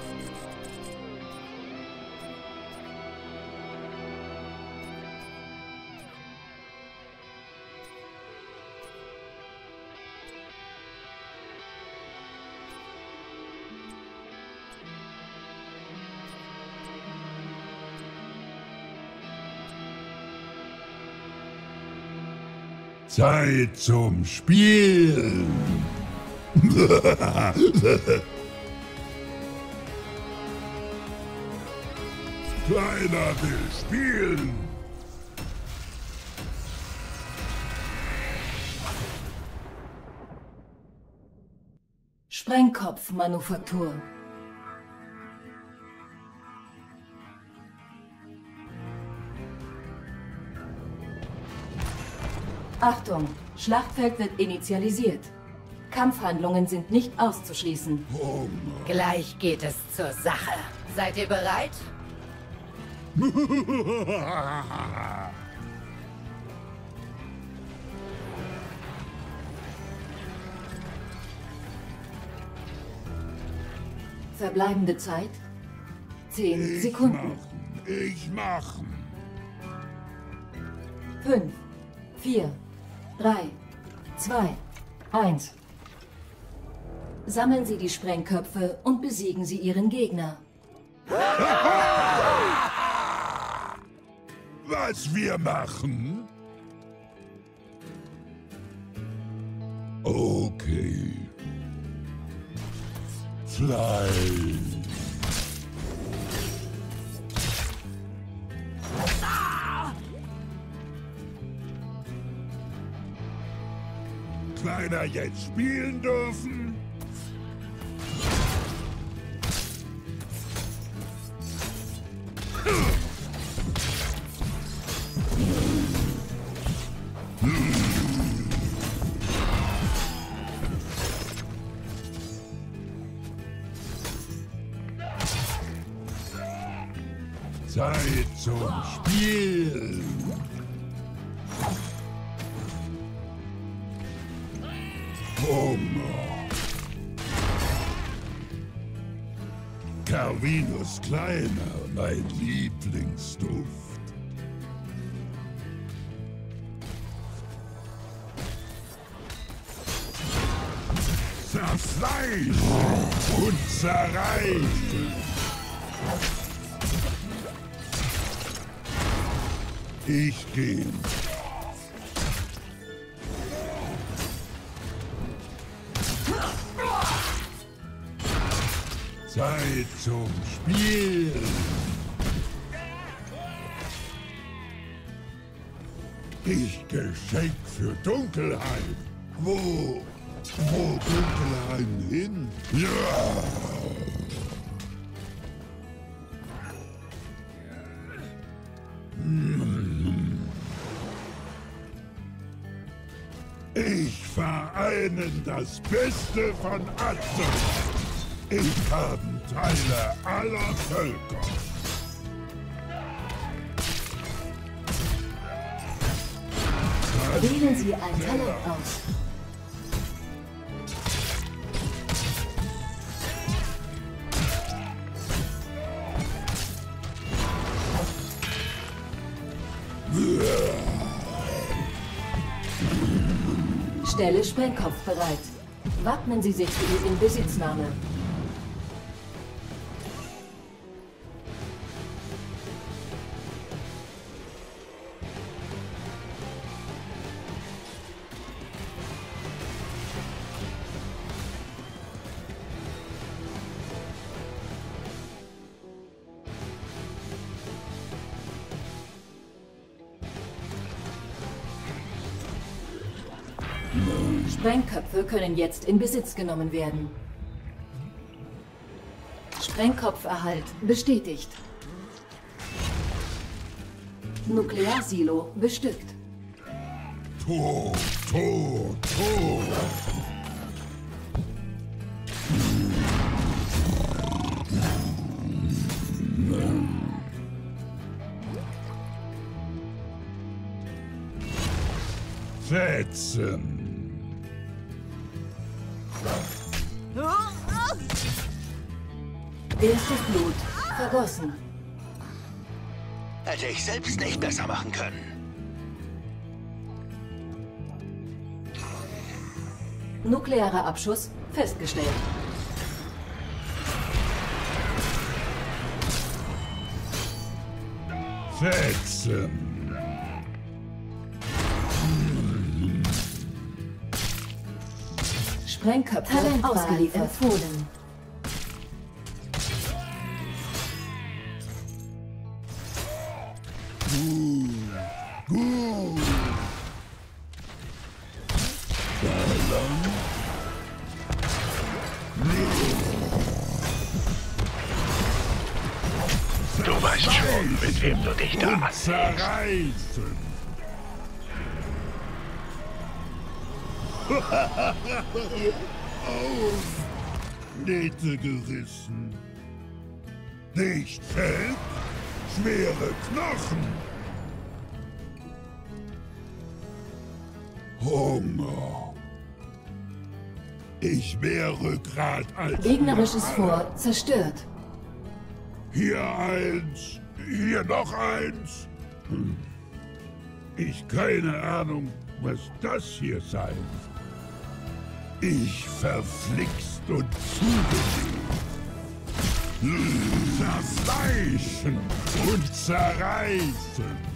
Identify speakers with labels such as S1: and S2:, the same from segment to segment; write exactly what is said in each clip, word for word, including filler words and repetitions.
S1: Zeit zum Spielen! Kleiner will spielen!
S2: Sprengkopfmanufaktur. Achtung! Schlachtfeld wird initialisiert. Kampfhandlungen sind nicht auszuschließen.
S1: Oh.
S3: Gleich geht es zur Sache. Seid ihr bereit?
S2: Verbleibende Zeit? Zehn
S1: Ich
S2: Sekunden.
S1: machen, ich machen.
S2: Fünf, vier, drei, zwei, eins. Sammeln Sie die Sprengköpfe und besiegen Sie Ihren Gegner.
S1: Was wir machen? Okay. Fly. Kleiner jetzt spielen dürfen? Zeit zum Spielen! Hunger! Carvinus Kleiner, mein Lieblingsduft. Zerfleischt und zerreißt! Ich gehe. Zeit zum Spielen. Ich Geschenk für Dunkelheit. Wo, wo Dunkelheim hin? Ja. Ich vereinen das Beste von Atzern. Ich habe Teile aller Völker.
S2: Wählen Sie ein Talent aus. Stelle Sprengkopf bereit. Wappnen Sie sich für die Inbesitznahme. Sprengköpfe können jetzt in Besitz genommen werden. Sprengkopferhalt bestätigt. Nuklearsilo bestückt.
S1: Tod, Tod, Tod. Fetzen.
S2: Erstes Blut vergossen.
S4: Hätte ich selbst nicht besser machen können.
S2: Nuklearer Abschuss festgestellt.
S1: Setzen.
S2: Sprengköpfe ausgeliefert. Empfohlen.
S4: Du weißt schon, mit wem du dich da anlegst.
S1: Zerreißen. Auf Nähte gerissen. Nicht Feld, schwere Knochen. Hunger. Ich wäre grad als...
S2: Gegnerisches Fort zerstört.
S1: Hier eins, hier noch eins. Hm. Ich keine Ahnung, was das hier sein. Ich verflixt und zugelegt. Hm. Zerfleischen und zerreißen.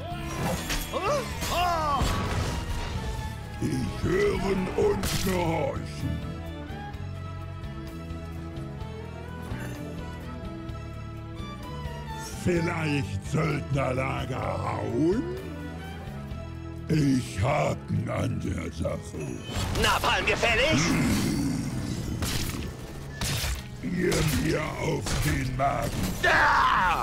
S1: Ich hören und gehorchen. Vielleicht Söldnerlager hauen? Ich haken an der Sache.
S4: Napalm gefällig?
S1: Ihr mir auf den Magen.
S4: Da!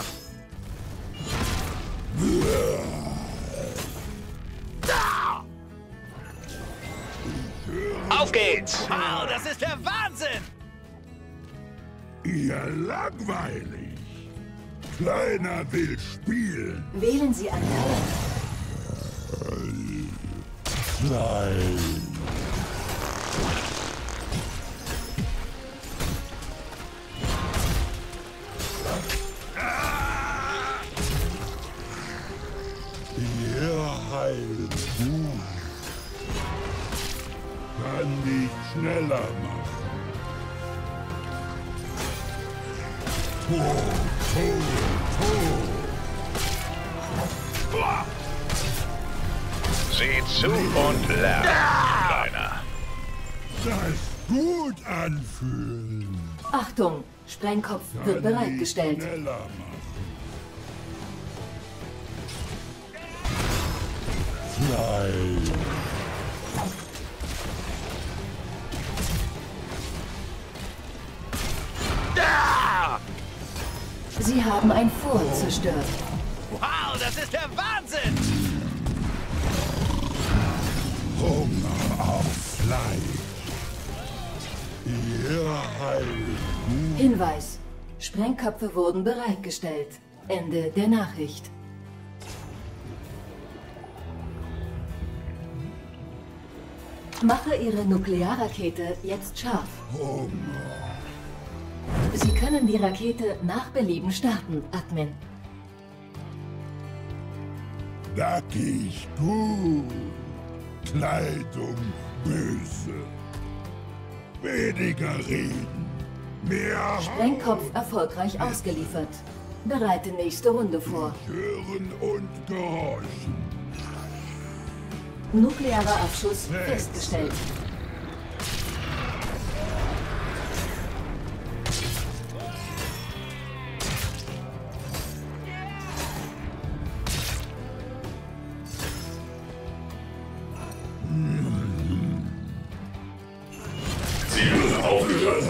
S4: Da! Auf geht's!
S5: Wow, das ist der Wahnsinn!
S1: Ihr langweilig. Kleiner will spielen.
S2: Wählen Sie ein Talent.
S1: Klein. Ihr heilt gut. Kann dich schneller machen. Tor, Tor, Tor.
S4: Sieh zu und lern, Kleiner.
S1: Das gut anfühlen.
S2: Achtung, Sprengkopf wird
S1: Kann
S2: bereitgestellt.
S1: dich schneller machen. Klein.
S4: Da!
S2: Sie haben ein Fort zerstört.
S5: Wow, das ist der Wahnsinn!
S1: Hunger auf Fleisch. Ihr heilt gut.
S2: Hinweis. Sprengköpfe wurden bereitgestellt. Ende der Nachricht. Mache Ihre Nuklearrakete jetzt scharf.
S1: Hunger.
S2: Sie können die Rakete nach Belieben starten, Admin.
S1: Nackig gut. Kleidung böse. Weniger reden. Mehr
S2: Sprengkopf erfolgreich ausgeliefert. Bereite nächste Runde vor.
S1: hören und gehorchen.
S2: Nuklearer Abschuss festgestellt.
S1: Ziel aufgeschlossen.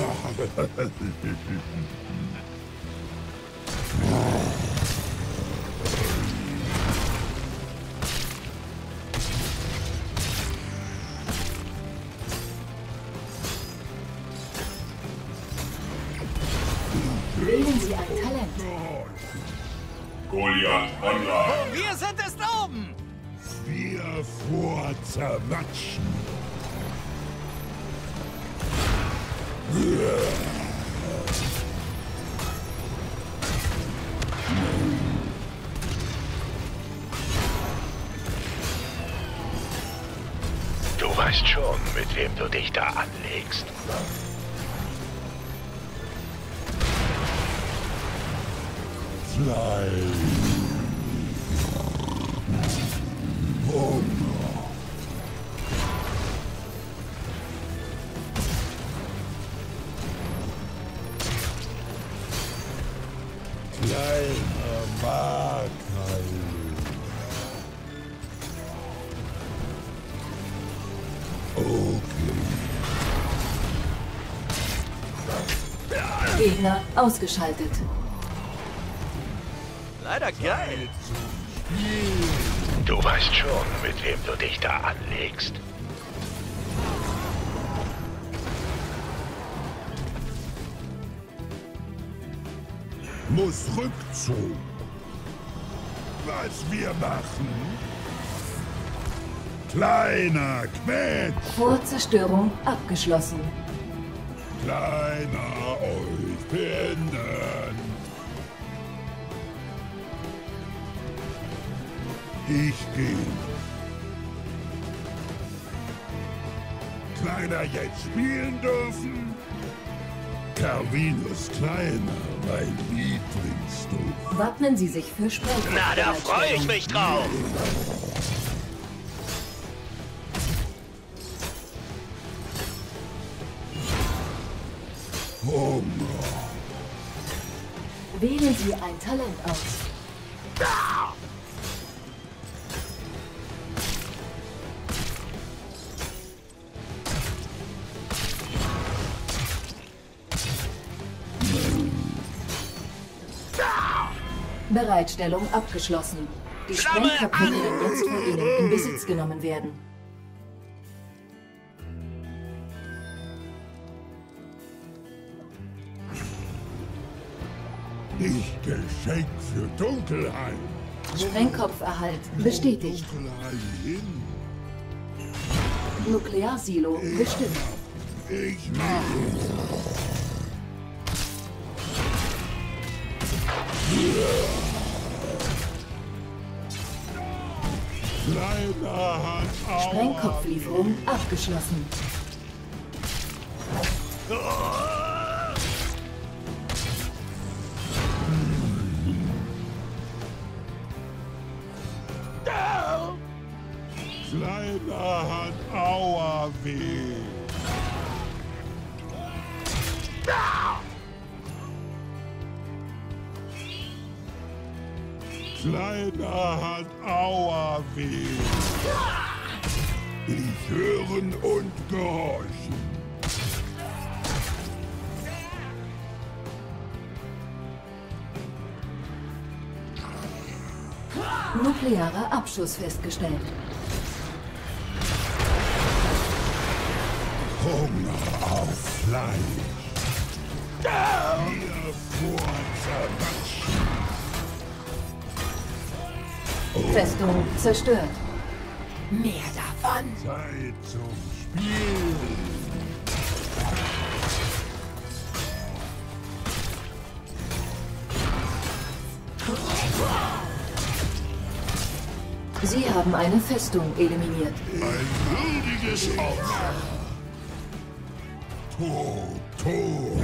S2: Wählen Sie ein Talent.
S1: Goliath online.
S5: Wir sind es oben!
S1: Wir vor zermatschen.
S4: weißt schon, mit wem du dich da anlegst.
S1: Fleisch. Hunger. Kleiner Markhal. Okay.
S2: Gegner ausgeschaltet.
S5: Leider geil.
S4: Du weißt schon, mit wem du dich da anlegst.
S1: Muss Rückzug. Was wir machen? Kleiner Quetsch.
S2: Vorzerstörung abgeschlossen.
S1: Kleiner euch beenden. Ich gehe. Kleiner jetzt spielen dürfen. Carvinus Kleiner, mein Lieblingsduft.
S2: Wappnen Sie sich für Sprengkopf.
S5: Na, da freue ich mich drauf.
S1: Hunger.
S2: Wählen Sie ein Talent aus. Bereitstellung abgeschlossen. Die Sprengköpfe können jetzt von Ihnen in Besitz genommen werden.
S1: Ich Geschenk für Dunkelheit.
S2: Sprengkopferhalt bestätigt.
S1: Dunkelheit hin.
S2: Nuklearsilo bestimmt.
S1: Ich mache. Kleiner hat Aua.
S2: Sprengkopflieferung abgeschlossen.
S1: Kleiner hat Aua weh. Kleiner hat Aua weh. Ich hören und gehorchen.
S2: Nuklearer Abschuss festgestellt.
S1: Hunger auf Fleisch. Hier vor zermatschen.
S2: Festung zerstört.
S3: Mehr davon.
S1: Zeit zum Spiel.
S2: Sie haben eine Festung eliminiert.
S1: Ein würdiges Opfer. Tod, Tod,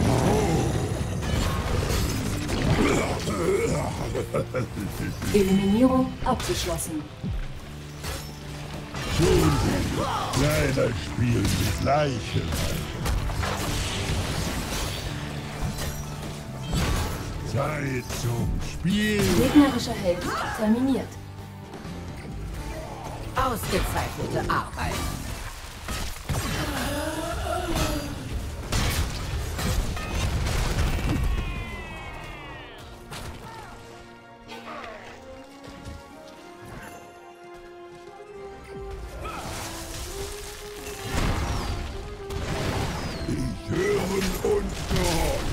S1: Tod.
S2: Eliminierung abgeschlossen.
S1: Kleiner Spiel mit Leichen. Zeit zum Spiel.
S2: Gegnerischer Held terminiert.
S3: Ausgezeichnete Arbeit.
S1: Ich hören und gehorchen.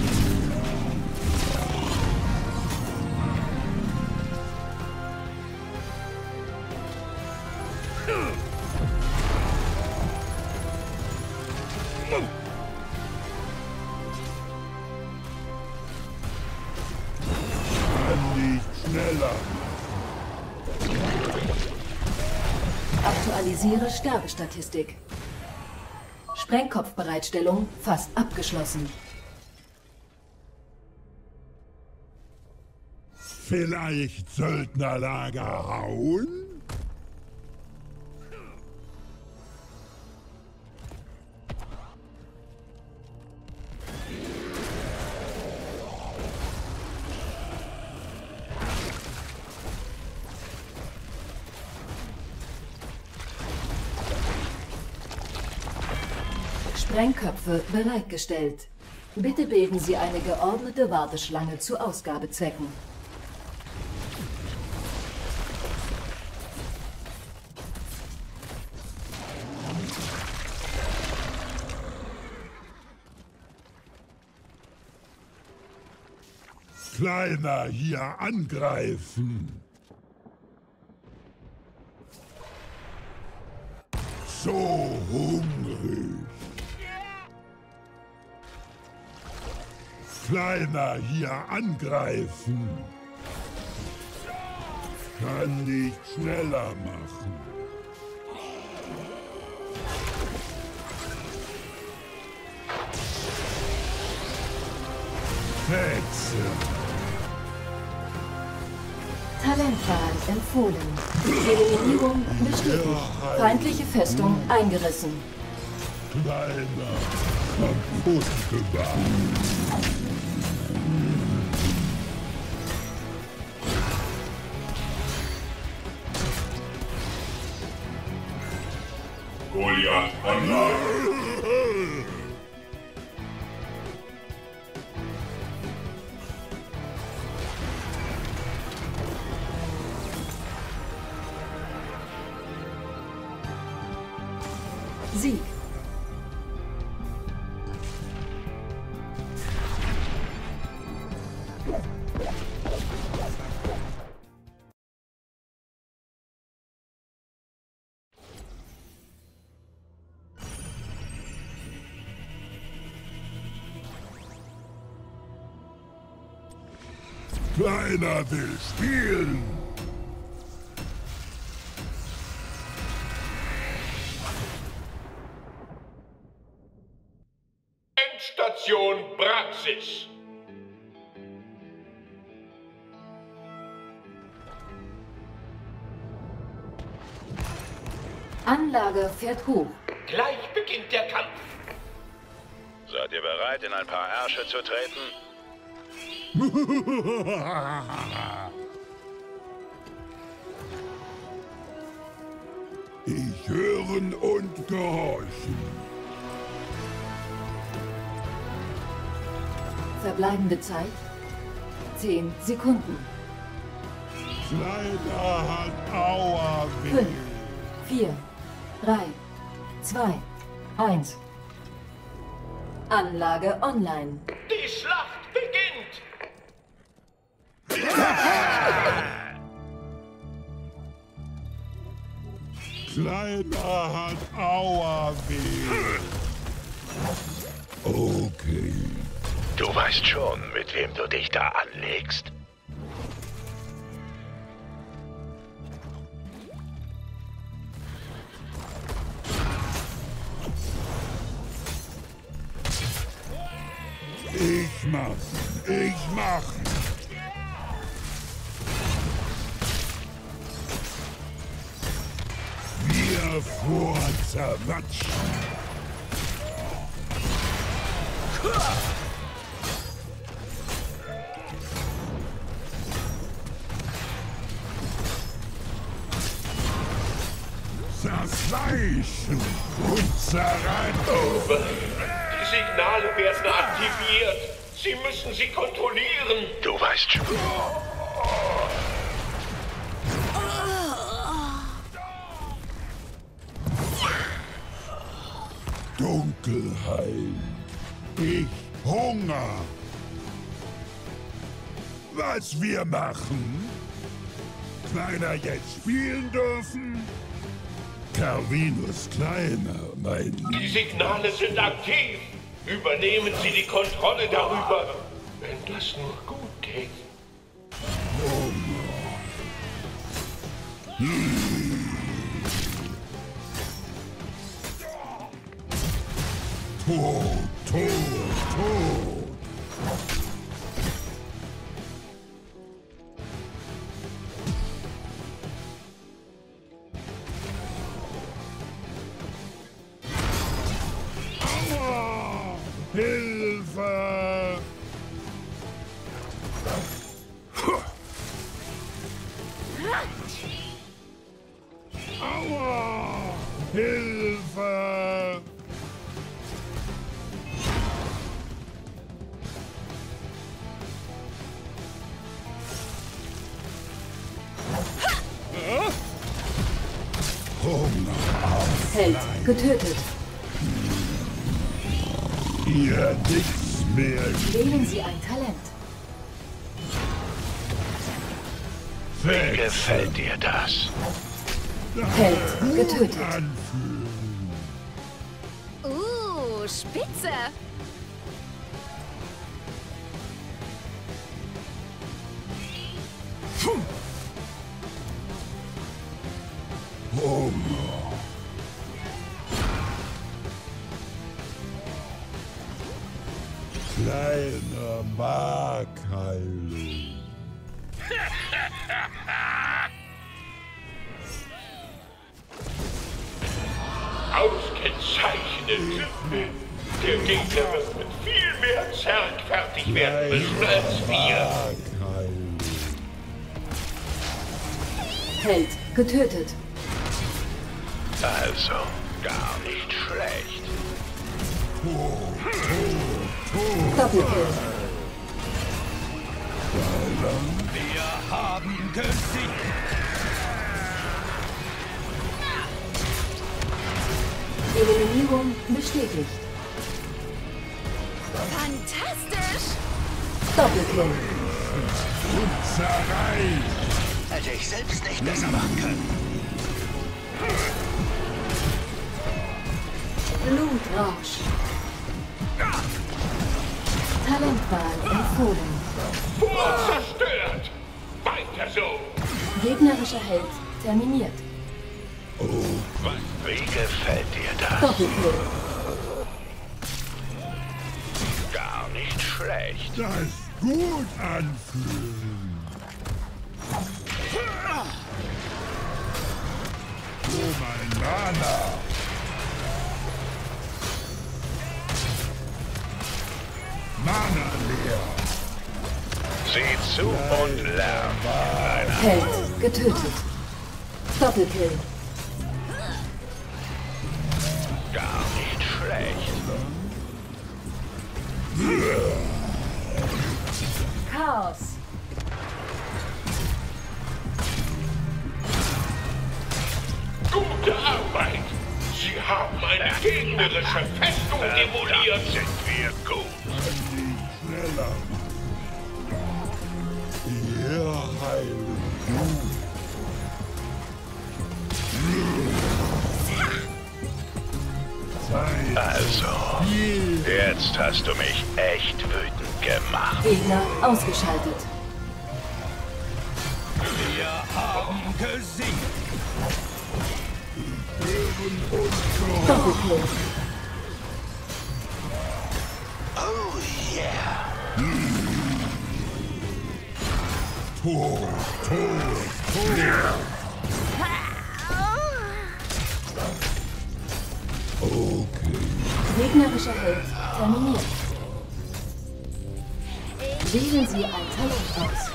S1: Kann nicht schneller.
S2: Aktualisiere Sterbestatistik. Sprengkopfbereitstellung fast abgeschlossen.
S1: Vielleicht Söldnerlager hauen?
S2: Sprengköpfe bereitgestellt. Bitte bilden Sie eine geordnete Warteschlange zu Ausgabezwecken.
S1: Kleiner, hier angreifen. So hungrig. Kleiner, hier angreifen. Kann nicht schneller machen. Hexe.
S2: Talentwahl empfohlen. Eliminierung bestätigt. Feindliche Festung eingerissen.
S1: Kleiner, kaputt gemacht.
S6: Goliath online.
S2: Sieg.
S1: Kleiner will spielen.
S6: Endstation Praxis.
S2: Anlage fährt hoch.
S6: Gleich beginnt der Kampf.
S4: Seid ihr bereit, in ein paar Ärsche zu treten?
S1: Ich hören und gehorchen.
S2: Verbleibende Zeit zehn Sekunden.
S1: Kleiner hat Aua weh.
S2: fünf, vier, drei, zwei, eins. Anlage online.
S6: Die Schlacht beginnt.
S1: Kleiner hat Aua weh. Okay.
S4: Du weißt schon, mit wem du dich da anlegst.
S1: Ich mach, ich mach. Wir vor zermatschen. Zerfleischen und zerreißen.
S6: Over. Die Signale werden aktiviert. Sie müssen sie kontrollieren.
S4: Du weißt schon.
S1: Dunkelheit. Ich Hunger. Was wir machen? Kleiner jetzt spielen dürfen? Carvinus Kleiner, mein
S6: Die
S1: Lieb.
S6: Signale sind aktiv. Übernehmen Sie die Kontrolle darüber. Wenn das nur gut geht.
S1: Tod, Tod, Tod. Aua! Hilfe! Aua! Hilfe!
S2: Held getötet.
S1: Hier nichts mehr.
S2: Wählen Sie ein Talent.
S4: Wie gefällt dir das?
S2: Held getötet.
S1: Anfühlen.
S7: Uh, spitze.
S1: Hunger. Kleine Markheilung.
S6: Ausgezeichnet. Der Gegner wird mit viel mehr Zerg fertig werden müssen als wir.
S1: Markheilung.
S2: Held getötet.
S4: Also, gar nicht schlecht.
S2: Doppelkill.
S5: Wir haben gesiegt.
S2: Eliminierung bestätigt.
S7: Fantastisch.
S2: Doppelkill.
S1: Zerreißt.
S5: Hätte ich selbst nicht besser machen können.
S2: Blutrausch. Talentwahl empfohlen.
S6: Vor zerstört. Weiter so.
S2: Gegnerischer Held terminiert.
S4: Wie gefällt dir das?
S2: Doppelkill.
S4: Gar nicht schlecht.
S1: Das gut anfühlen. Oh mein Mana. Mana leer.
S4: Sieh zu und lern. Kleiner.
S2: Held getötet. Doppelkill.
S4: Gar nicht schlecht.
S2: Chaos.
S6: Gute Arbeit. Sie haben eine gegnerische Festung demoliert.
S4: Sind wir gut.
S1: Schneller. Hier heilen Blut. Zeit.
S4: Also, jetzt hast du mich echt wütend gemacht.
S2: Gegner ausgeschaltet.
S5: Wir haben gesiegt.
S2: Doppelkill.
S5: Oh yeah.
S1: Tod, Tod, Tod. Okay.
S2: Gegnerischer Held terminiert. Wählen Sie ein Talent aus.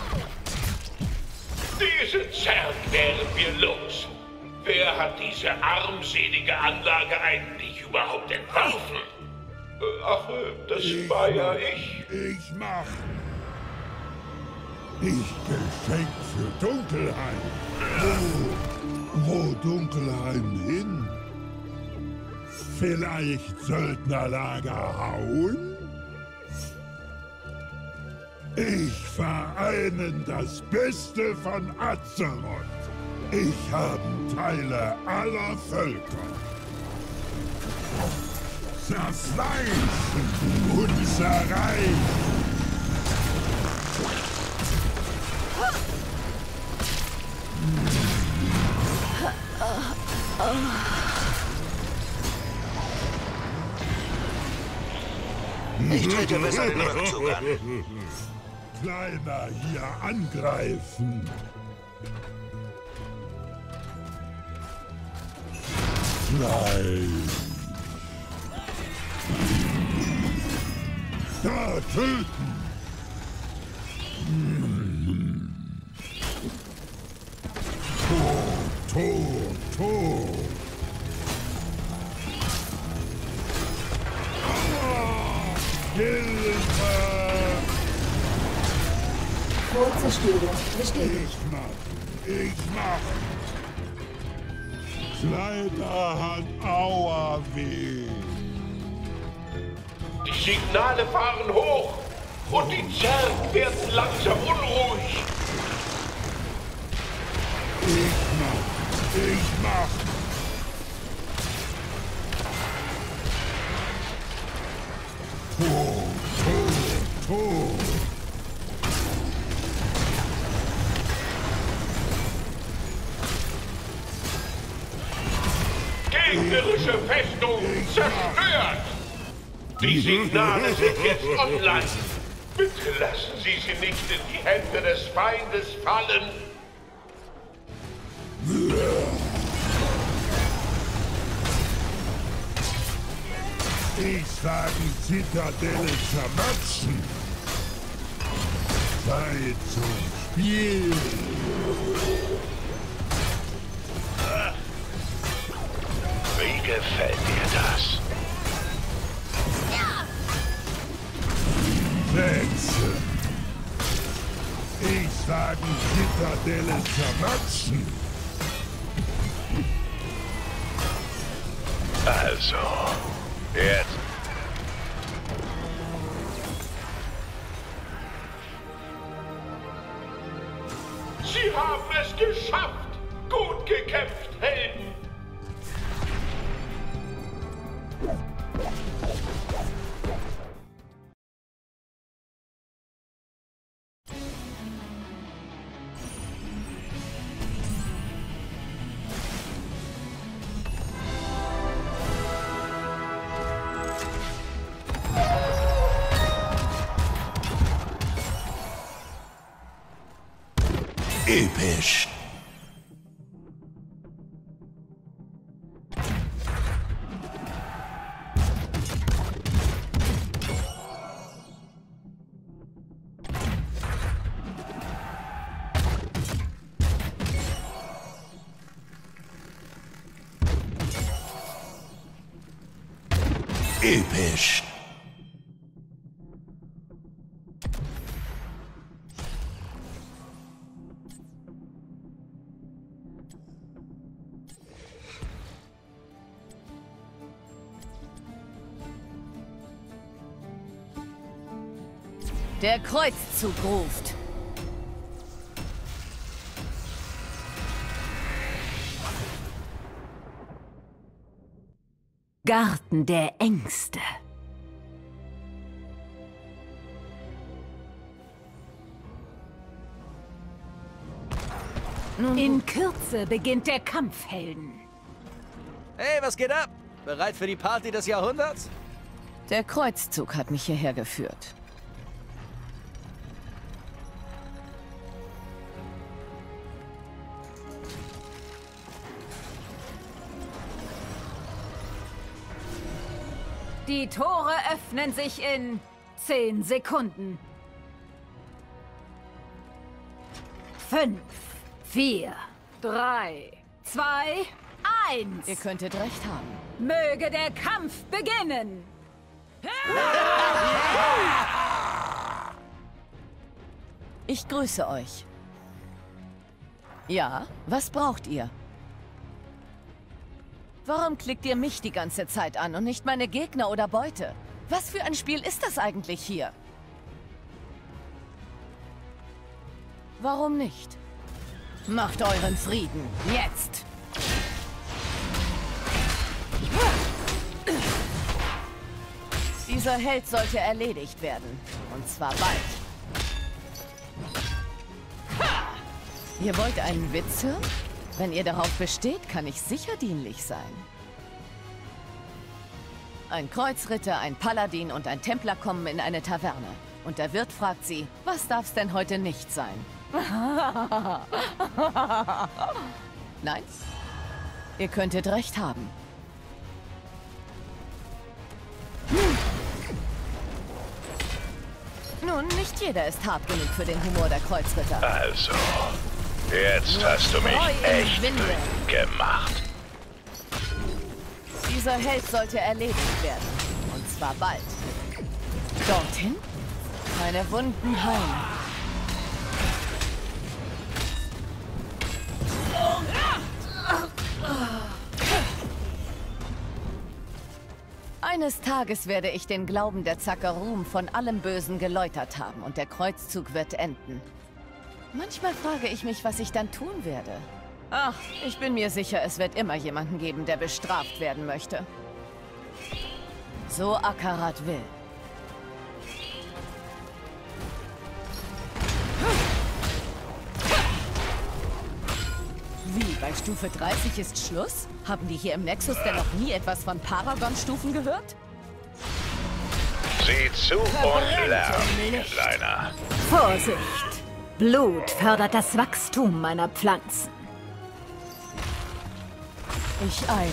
S6: Diese Zerg wären wir los. Wer hat diese armselige Anlage eigentlich überhaupt entworfen? Äh, Ach, äh, das war ja ich.
S1: Ich mach. Ich Geschenk für Dunkelheim. Wo, wo Dunkelheim hin? Vielleicht Söldnerlager hauen? Ich vereinen das Beste von Azeroth. Ich habe Teile aller Völker. Zerfleischen und zerreißen.
S5: Ich trete besser den Rückzug an.
S1: Kleiner, hier angreifen. Nein. Da töten. Hm. Tot, tot, tot. Hilfe!
S2: Vorzerstörung bestätigt.
S1: Ich mach, ich mach. Kleiner hat Aua weh.
S6: Die Signale fahren hoch und die Zerg werden langsam unruhig.
S1: Ich mach, ich mach. Tot, tot, tot.
S6: Gegnerische Festung zerstört! Die Signale sind jetzt online. Bitte lassen Sie sie nicht in die Hände des Feindes fallen.
S1: Ich sage Zitadelle zermatzen. Zeit zum Spiel.
S4: Wie gefällt dir das?
S1: Wechsel. Ich sage Zitadelle zermatzen.
S4: Also, jetzt.
S6: Sie haben es geschafft! Gut gekämpft, Helden!
S5: Episch. Episch.
S3: Der Kreuzzug ruft. Garten der Ängste. In Kürze beginnt der Kampf, Helden.
S8: Hey, was geht ab? Bereit für die Party des Jahrhunderts?
S3: Der Kreuzzug hat mich hierher geführt. Die Tore öffnen sich in zehn Sekunden. Fünf, vier, drei, zwei, eins. Ihr könntet recht haben. Möge der Kampf beginnen! Ich grüße euch. Ja, was braucht ihr? Warum klickt ihr mich die ganze Zeit an und nicht meine Gegner oder Beute? Was für ein Spiel ist das eigentlich hier? Warum nicht? Macht euren Frieden, jetzt! Dieser Held sollte erledigt werden. Und zwar bald. Ha! Ihr wollt einen Witz hören? Wenn ihr darauf besteht, kann ich sicher dienlich sein. Ein Kreuzritter, ein Paladin und ein Templer kommen in eine Taverne. Und der Wirt fragt sie, was darf's denn heute nicht sein? Nein? Ihr könntet recht haben. Nun, nicht jeder ist hart genug für den Humor der Kreuzritter.
S4: Also, jetzt hast du mich echt wütend gemacht.
S3: Dieser Held sollte erledigt werden. Und zwar bald. Dorthin? Meine Wunden heilen. Eines Tages werde ich den Glauben der Zakarum von allem Bösen geläutert haben und der Kreuzzug wird enden. Manchmal frage ich mich, was ich dann tun werde. Ach, ich bin mir sicher, es wird immer jemanden geben, der bestraft werden möchte. So Akarat will. Wie, bei Stufe dreißig ist Schluss? Haben die hier im Nexus denn noch nie etwas von Paragon-Stufen gehört?
S4: Sieh zu und lern, Kleiner.
S9: Vorsicht! Blut fördert das Wachstum meiner Pflanzen.
S3: Ich eile.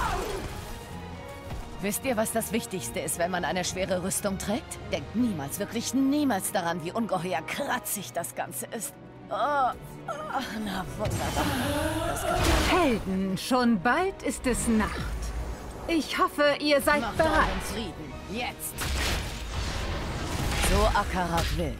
S3: Wisst ihr, was das Wichtigste ist, wenn man eine schwere Rüstung trägt? Denkt niemals, wirklich niemals daran, wie ungeheuer kratzig das Ganze ist. Oh, oh, na wunderbar. Das kann
S9: Helden, schon bald ist es Nacht. Ich hoffe, ihr seid
S3: Macht
S9: bereit.
S3: euren Frieden. Jetzt. So Akarat will.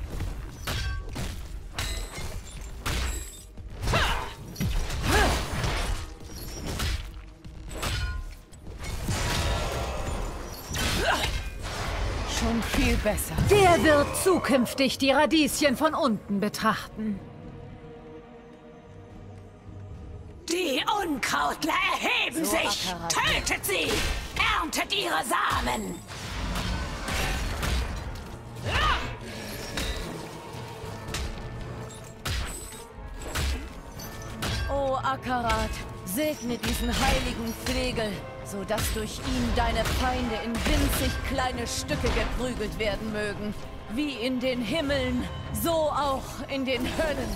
S3: Schon viel besser.
S9: Wer wird zukünftig die Radieschen von unten betrachten?
S7: Die Unkrautler erheben
S3: So,
S7: sich!
S3: Akarat.
S7: Tötet sie! Erntet ihre Samen!
S3: O Akarat, segne diesen heiligen Flegel, sodass durch ihn deine Feinde in winzig kleine Stücke geprügelt werden mögen. Wie in den Himmeln, so auch in den Höllen.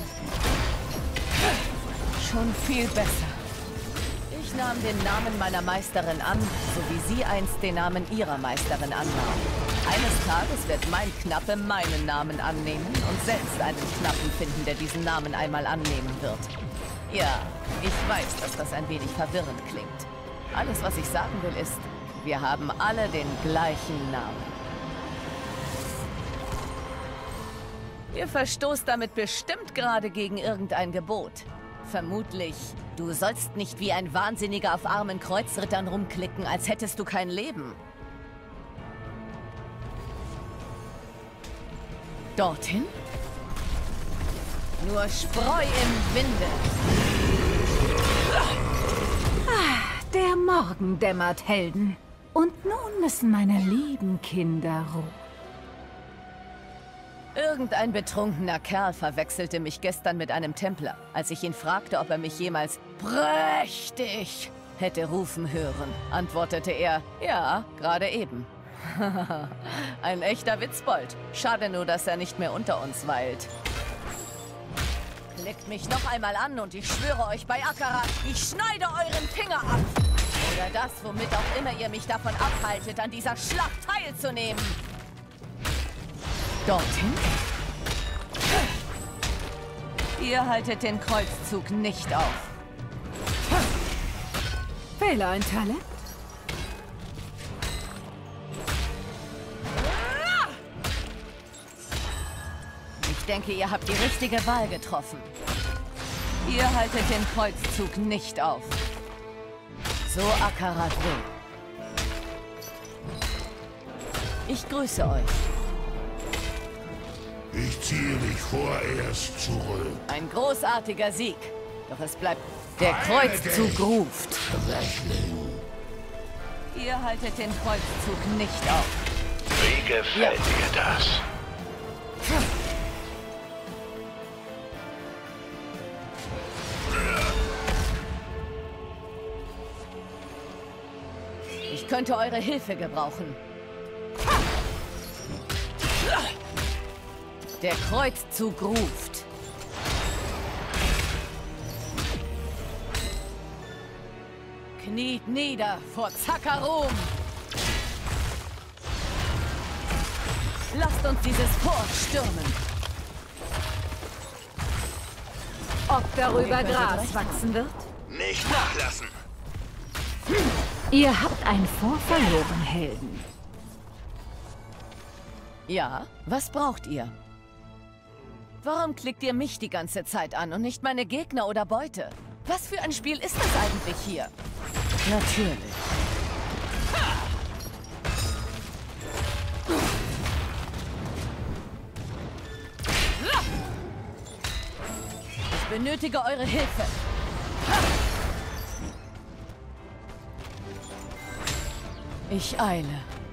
S3: Schon viel besser. Ich nahm den Namen meiner Meisterin an, so wie sie einst den Namen ihrer Meisterin annahm. Eines Tages wird mein Knappe meinen Namen annehmen und selbst einen Knappen finden, der diesen Namen einmal annehmen wird. Ja, ich weiß, dass das ein wenig verwirrend klingt. Alles, was ich sagen will, ist, wir haben alle den gleichen Namen. Ihr verstoßt damit bestimmt gerade gegen irgendein Gebot. Vermutlich, du sollst nicht wie ein Wahnsinniger auf armen Kreuzrittern rumklicken, als hättest du kein Leben. Dorthin? Nur Spreu im Winde.
S9: Der Morgen dämmert, Helden. Und nun müssen meine lieben Kinder ruhen.
S3: Irgendein betrunkener Kerl verwechselte mich gestern mit einem Templer, als ich ihn fragte, ob er mich jemals prächtig hätte rufen hören. Antwortete er, ja, gerade eben. Ein echter Witzbold. Schade nur, dass er nicht mehr unter uns weilt. Klickt mich noch einmal an und ich schwöre euch bei Akarat, ich schneide euren Finger ab. Oder das, womit auch immer ihr mich davon abhaltet, an dieser Schlacht teilzunehmen. Dorthin? Ihr haltet den Kreuzzug nicht auf.
S9: Wähle ein Talent.
S3: Ich denke, ihr habt die richtige Wahl getroffen. Ihr haltet den Kreuzzug nicht auf. So Akarat will. Ich grüße euch.
S1: Ich ziehe mich vorerst zurück.
S3: Ein großartiger Sieg. Doch es bleibt... Der Kreuzzug ruft. Ihr haltet den Kreuzzug nicht auf.
S4: Wie gefällt dir das?
S3: Ich könnte eure Hilfe gebrauchen. Der Kreuzzug ruft. Kniet nieder vor Zakarum. Lasst uns dieses Fort stürmen.
S9: Ob darüber Gras wachsen wird?
S5: Nicht nachlassen.
S9: Ihr habt ein Fort verloren, Helden.
S3: Ja, was braucht ihr? Warum klickt ihr mich die ganze Zeit an und nicht meine Gegner oder Beute? Was für ein Spiel ist das eigentlich hier? Natürlich. Ich benötige eure Hilfe. Ich eile.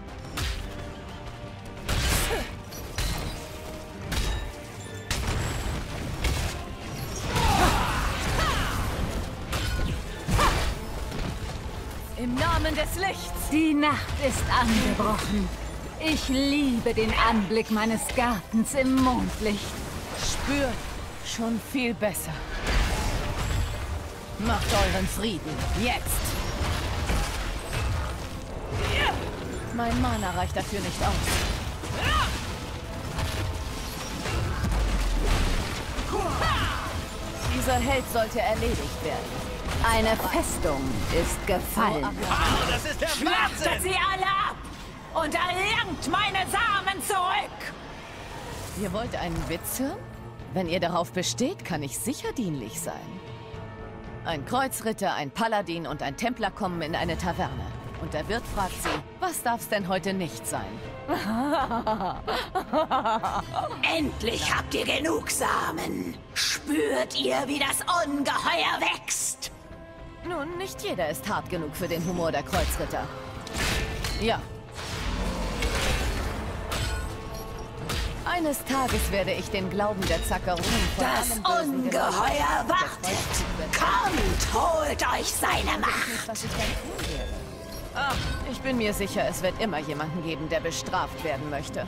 S3: Im Namen des Lichts!
S9: Die Nacht ist angebrochen. Ich liebe den Anblick meines Gartens im Mondlicht.
S3: Spürt schon viel besser. Macht euren Frieden. Jetzt! Mein Mana reicht dafür nicht aus. Dieser Held sollte erledigt werden.
S9: Eine Festung ist gefallen.
S8: Oh, das ist der
S7: Schlachtet
S8: Wahnsinn!
S7: sie alle ab und erlangt meine Samen zurück!
S3: Ihr wollt einen Witz hören? Wenn ihr darauf besteht, kann ich sicher dienlich sein. Ein Kreuzritter, ein Paladin und ein Templer kommen in eine Taverne. Und der Wirt fragt sie, was darf's denn heute nicht sein?
S7: Endlich habt ihr genug Samen. Spürt ihr, wie das Ungeheuer wächst?
S3: Nun, nicht jeder ist hart genug für den Humor der Kreuzritter. Ja. Eines Tages werde ich den Glauben der Zakarum von
S7: Das
S3: allem Bösen
S7: Ungeheuer
S3: geläutert.
S7: wartet. Kommt, holt euch seine Macht.
S3: Was ich dann tun werde. Ah, ich bin mir sicher, es wird immer jemanden geben, der bestraft werden möchte.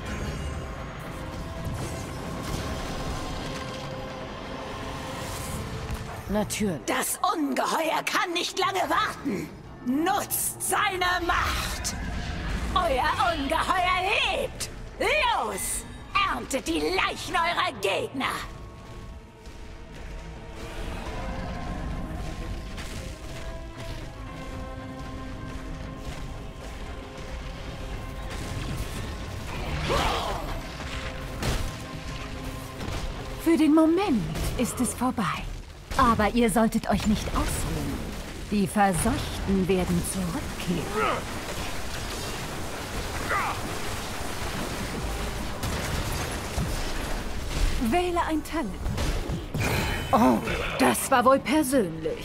S3: Natürlich.
S7: Das Ungeheuer kann nicht lange warten. Nutzt seine Macht. Euer Ungeheuer lebt. Los, erntet die Leichen eurer Gegner.
S9: Für den Moment ist es vorbei. Aber ihr solltet euch nicht ausruhen. Die Verseuchten werden zurückkehren. Wähle ein Talent. Oh, das war wohl persönlich.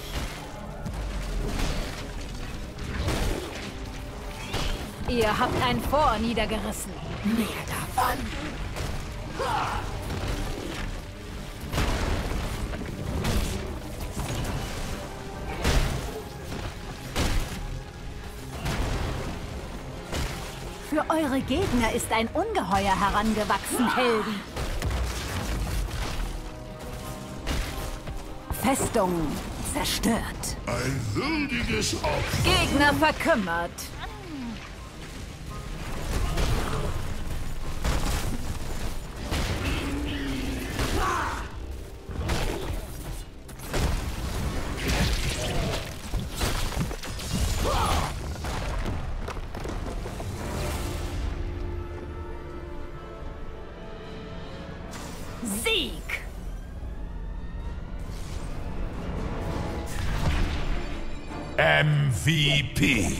S9: Ihr habt ein Fort niedergerissen.
S7: Mehr davon.
S9: Für eure Gegner ist ein Ungeheuer herangewachsen, Helden. Festung zerstört.
S1: Ein würdiges Opfer.
S9: Gegner verkümmert.
S7: Sieg!
S1: M V P.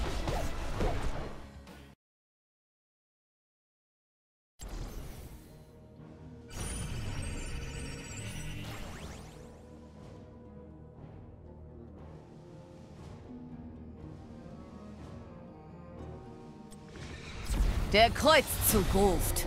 S3: Der Kreuzzug ruft.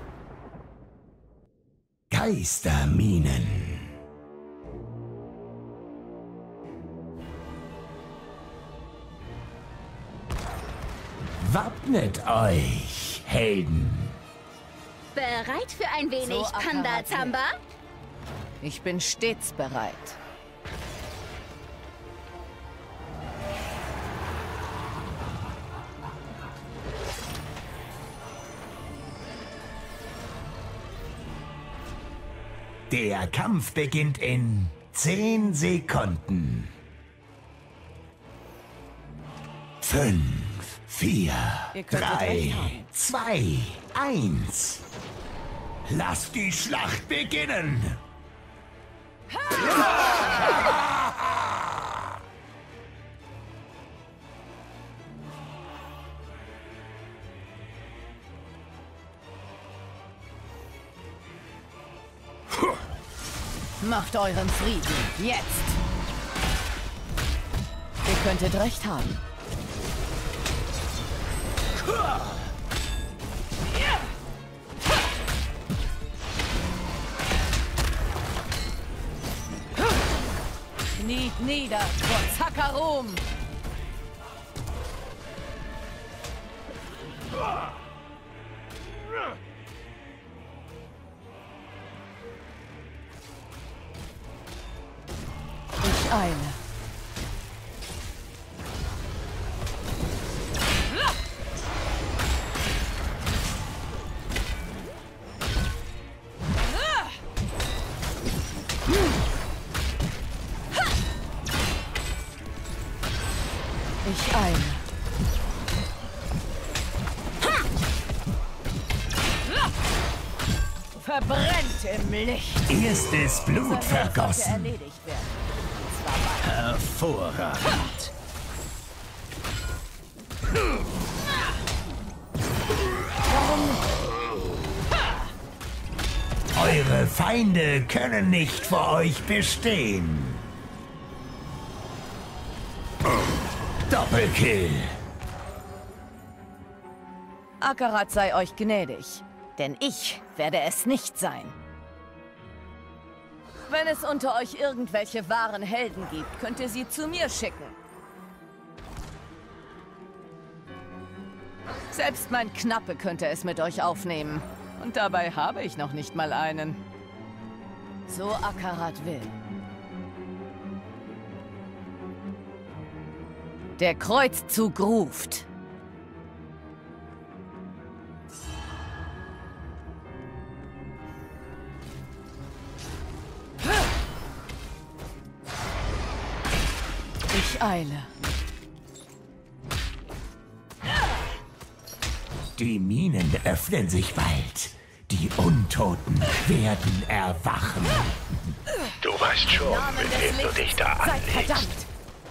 S5: Geisterminen. Wappnet euch, Helden.
S10: Bereit für ein wenig
S3: So, Akarat
S10: Panda-Zamba?
S3: Ich bin stets bereit.
S5: Der Kampf beginnt in zehn Sekunden. Fünf, vier,
S3: Ihr könntet
S5: drei,
S3: recht haben.
S5: zwei, eins. Lasst die Schlacht beginnen!
S3: Macht euren Frieden. Jetzt. Ihr könntet recht haben. Kniet nieder vor Zakarum. Ich eile. Ich eile. Verbrennt im Licht.
S5: Erstes Blut
S3: Unser Held sollte
S5: vergossen.
S3: erledigt werden. Und zwar bald.
S5: Hervorragend. Eure Feinde können nicht vor euch bestehen. Doppelkill.
S3: Akarat sei euch gnädig, denn ich werde es nicht sein. Wenn es unter euch irgendwelche wahren Helden gibt, könnt ihr sie zu mir schicken. Selbst mein Knappe könnte es mit euch aufnehmen. Und dabei habe ich noch nicht mal einen. So Akarat will. Der Kreuzzug ruft. Ich eile.
S5: Die Minen öffnen sich bald. Die Untoten werden erwachen.
S4: Du weißt schon, mit wem du dich da
S3: Seid
S4: anlegst.
S3: verdammt!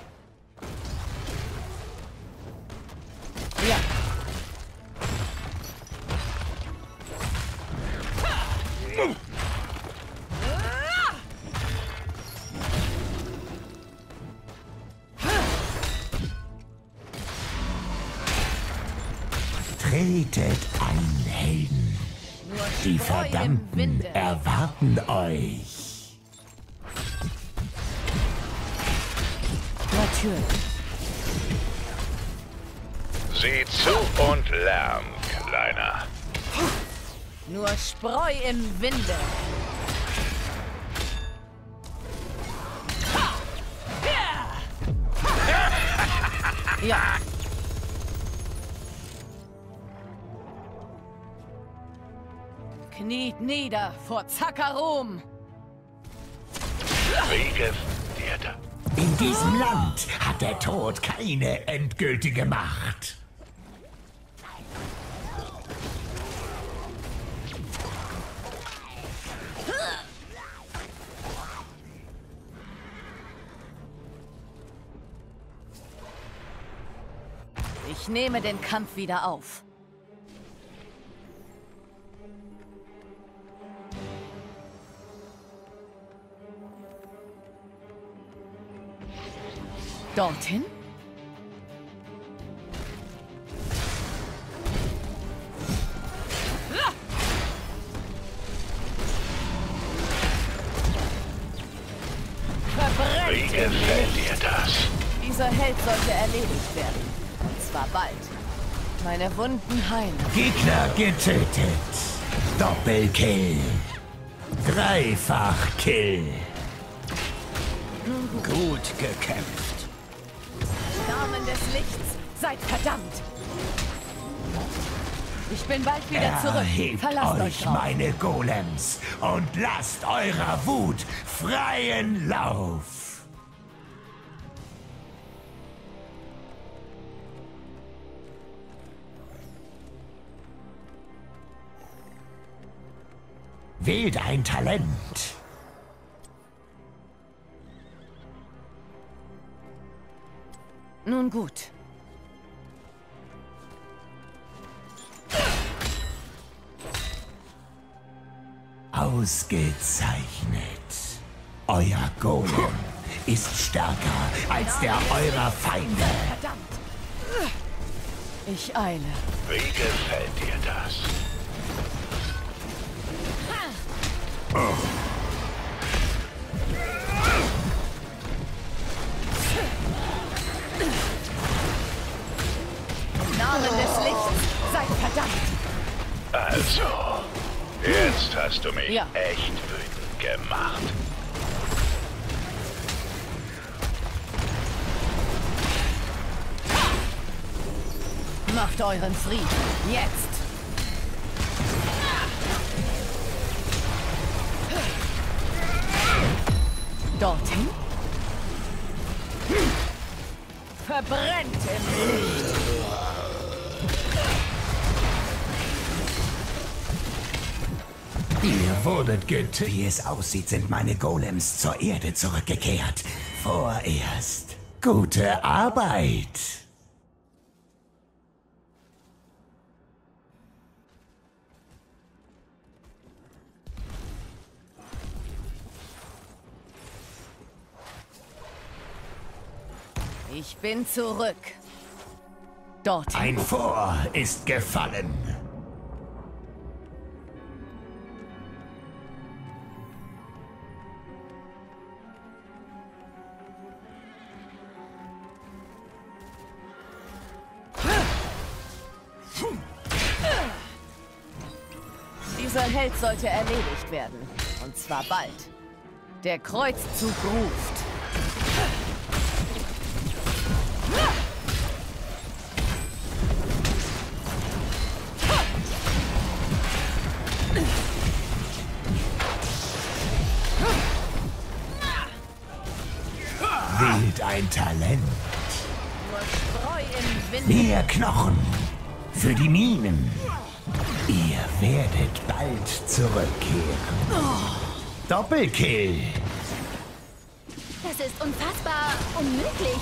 S3: Ja.
S5: Tretet ein, Helden.
S3: Nur
S5: Die
S3: Spreu im
S5: Verdammten
S3: Winde.
S5: erwarten euch.
S3: Natürlich.
S4: Sieh zu und lärm, Kleiner.
S3: Nur Spreu im Winde. Ja. Kniet nieder vor Zakarum.
S4: Wie gefährdet.
S5: In diesem Land hat der Tod keine endgültige Macht.
S3: Ich nehme den Kampf wieder auf. Dorthin? Verbrennt!
S4: Wie gefällt dir das?
S3: Dieser Held sollte erledigt werden. Und zwar bald. Meine Wunden heilen.
S5: Gegner getötet. Doppelkill. Dreifachkill.
S8: Gut gekämpft.
S3: Namen des Lichts, seid verdammt. Ich bin bald wieder zurück.
S5: Erhebt
S3: Verlasst euch
S5: euch,
S3: drauf.
S5: meine Golems, und lasst eurer Wut freien Lauf. Wählt ein Talent.
S3: Nun gut.
S5: Ausgezeichnet. Euer Golem ist stärker als der eurer Feinde.
S3: Verdammt. Ich eile.
S4: Wie gefällt dir das?
S3: Namen des Lichts, seid verdammt.
S4: Also, jetzt hast du mich
S3: Ja.
S4: echt wütend gemacht.
S3: Macht euren Frieden. Jetzt. Dorthin. Verbrennt im Licht.
S5: Ihr wurdet getötet. Wie es aussieht, sind meine Golems zur Erde zurückgekehrt. Vorerst. Gute Arbeit.
S3: Ich bin zurück. Dorthin.
S5: Ein Vor ist gefallen.
S3: Dieser Held sollte erledigt werden. Und zwar bald. Der Kreuzzug ruft.
S5: Wählt ein Talent.
S3: Nur Spreu im Wind.
S5: Mehr Knochen. Für die Minen. Ihr werdet bald zurückkehren. Doppelkill.
S10: Das ist unfassbar unmöglich.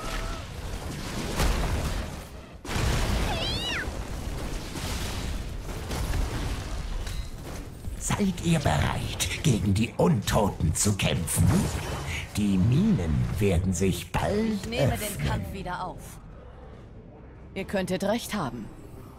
S5: Seid ihr bereit, gegen die Untoten zu kämpfen? Die Minen werden sich bald
S3: Ich nehme
S5: öffnen.
S3: den Kampf wieder auf. Ihr könntet recht haben.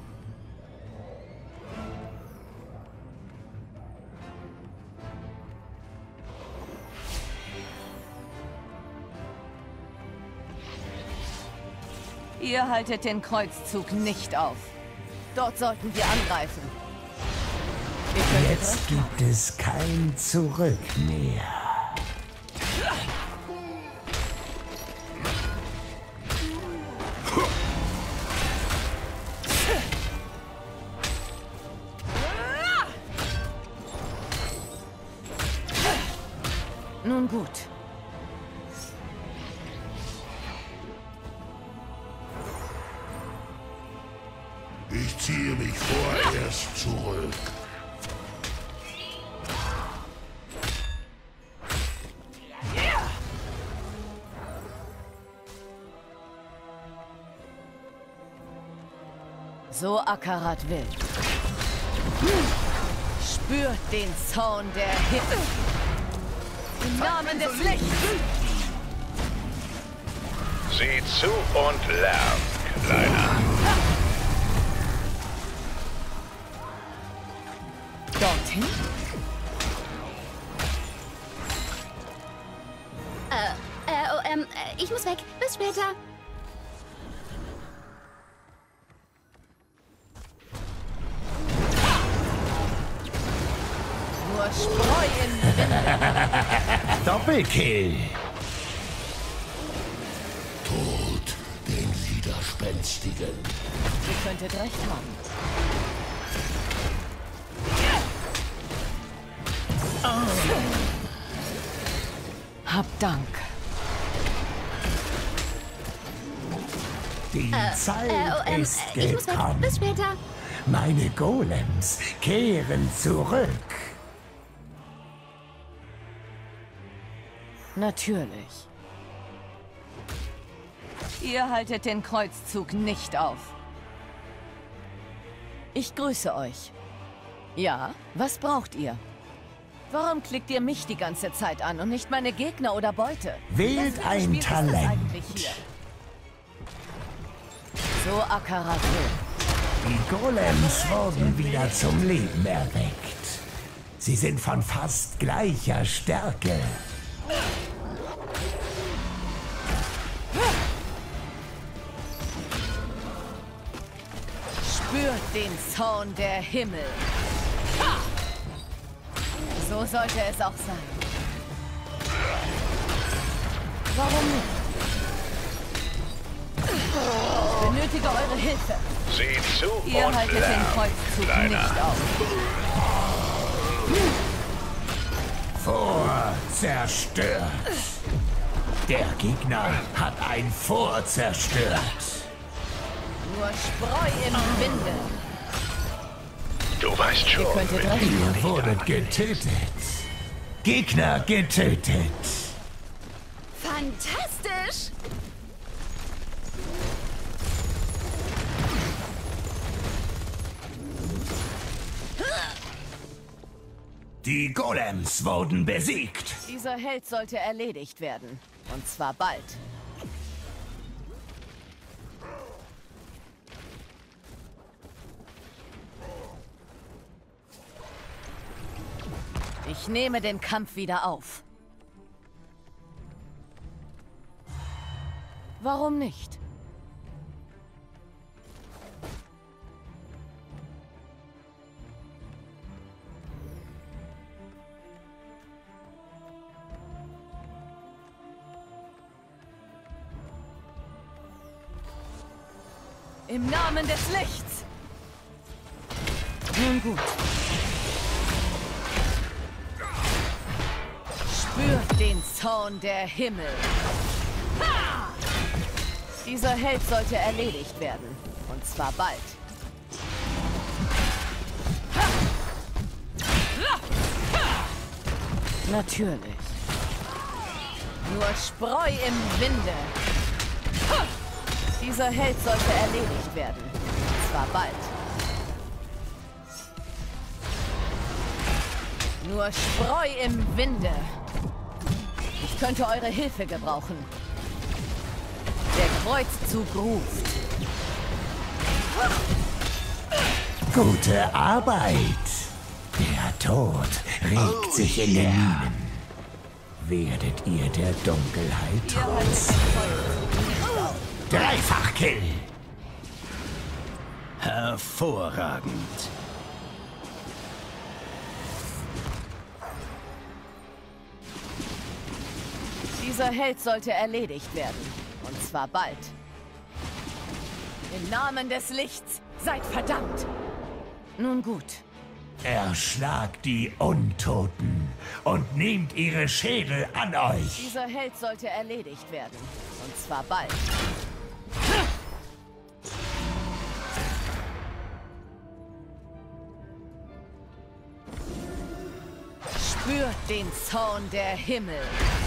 S3: Ihr haltet den Kreuzzug nicht auf. Dort sollten wir angreifen. Ihr könntet
S5: Jetzt
S3: recht haben.
S5: gibt es kein Zurück mehr.
S3: Nun gut.
S1: Ich ziehe mich vorerst zurück.
S3: So Akarat will. Spürt den Zorn der Hitze. Im Namen des Lichts.
S4: Sieh zu und lern, Kleiner.
S3: Dorthin?
S10: Äh, äh, oh, ähm, äh, ich muss weg. Bis später.
S3: Spreu im Winde.
S5: Doppelkill.
S1: Tod den Widerspenstigen.
S3: Ihr könntet recht haben. Hab Dank.
S5: Die
S10: Äh,
S5: Zeit
S10: äh, oh, ähm,
S5: ist
S10: ich muss weg.
S5: gekommen.
S10: Bis später.
S5: Meine Golems kehren zurück.
S3: Natürlich. Ihr haltet den Kreuzzug nicht auf. Ich grüße euch. Ja, was braucht ihr? Warum klickt ihr mich die ganze Zeit an und nicht meine Gegner oder Beute?
S5: Wählt ein
S3: Spiel ist das
S5: Talent.
S3: eigentlich hier? So Akarato.
S5: Die Golems wurden wieder zum Leben erweckt. Sie sind von fast gleicher Stärke.
S3: Spürt den Zorn der Himmel. Ha! So sollte es auch sein. Warum nicht? Ich benötige eure Hilfe.
S4: Sieh zu
S3: Ihr
S4: und
S3: haltet den
S4: lärm,
S3: Kreuzzug
S4: Kleiner.
S3: nicht auf.
S5: Vor zerstört. Der Gegner hat ein Vor zerstört.
S3: Nur Spreu im Winde.
S4: Du weißt schon.
S3: Ihr könntet recht
S5: Ihr
S3: haben.
S5: wurdet getötet. Gegner getötet.
S10: Fantastisch!
S5: Die Golems wurden besiegt.
S3: Dieser Held sollte erledigt werden. Und zwar bald. Ich nehme den Kampf wieder auf. Warum nicht? Im Namen des Lichts! Nun gut. Spürt den Zorn der Himmel. Ha! Dieser Held sollte erledigt werden. Und zwar bald. Ha! Natürlich. Nur Spreu im Winde. Ha! Dieser Held sollte erledigt werden. Und zwar bald. Nur Spreu im Winde. Ich könnte eure Hilfe gebrauchen. Der Kreuzzug ruft.
S5: Gute Arbeit. Der Tod regt sich in den Minen. Werdet ihr der Dunkelheit trotz? Dreifachkill.
S8: Hervorragend.
S3: Dieser Held sollte erledigt werden. Und zwar bald. Im Namen des Lichts, seid verdammt! Nun gut.
S5: Erschlagt die Untoten und nehmt ihre Schädel an euch.
S3: Dieser Held sollte erledigt werden. Und zwar bald. Spürt den Zorn der Himmel.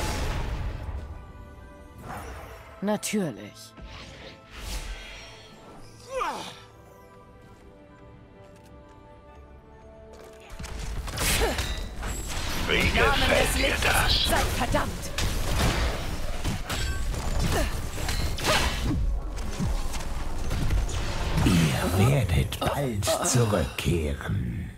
S3: Natürlich.
S4: Wie
S3: Im Namen
S4: gefällt
S3: des
S4: dir
S3: Lichts,
S4: das?
S3: seid verdammt!
S5: Ihr werdet bald zurückkehren.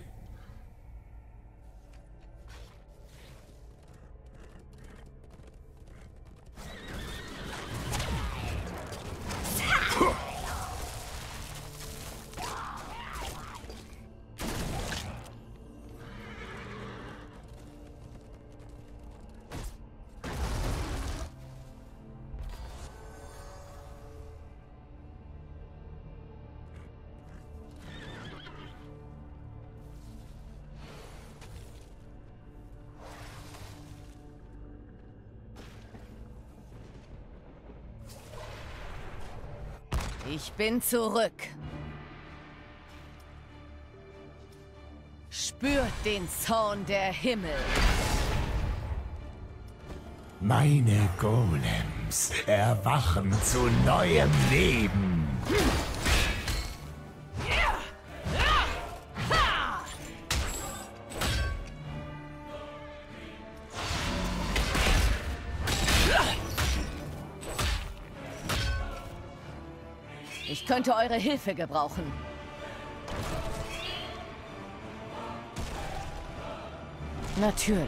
S3: Ich bin zurück. Spürt den Zorn der Himmel.
S5: Meine Golems erwachen zu neuem Leben.
S3: Ich könnte eure Hilfe gebrauchen. Natürlich.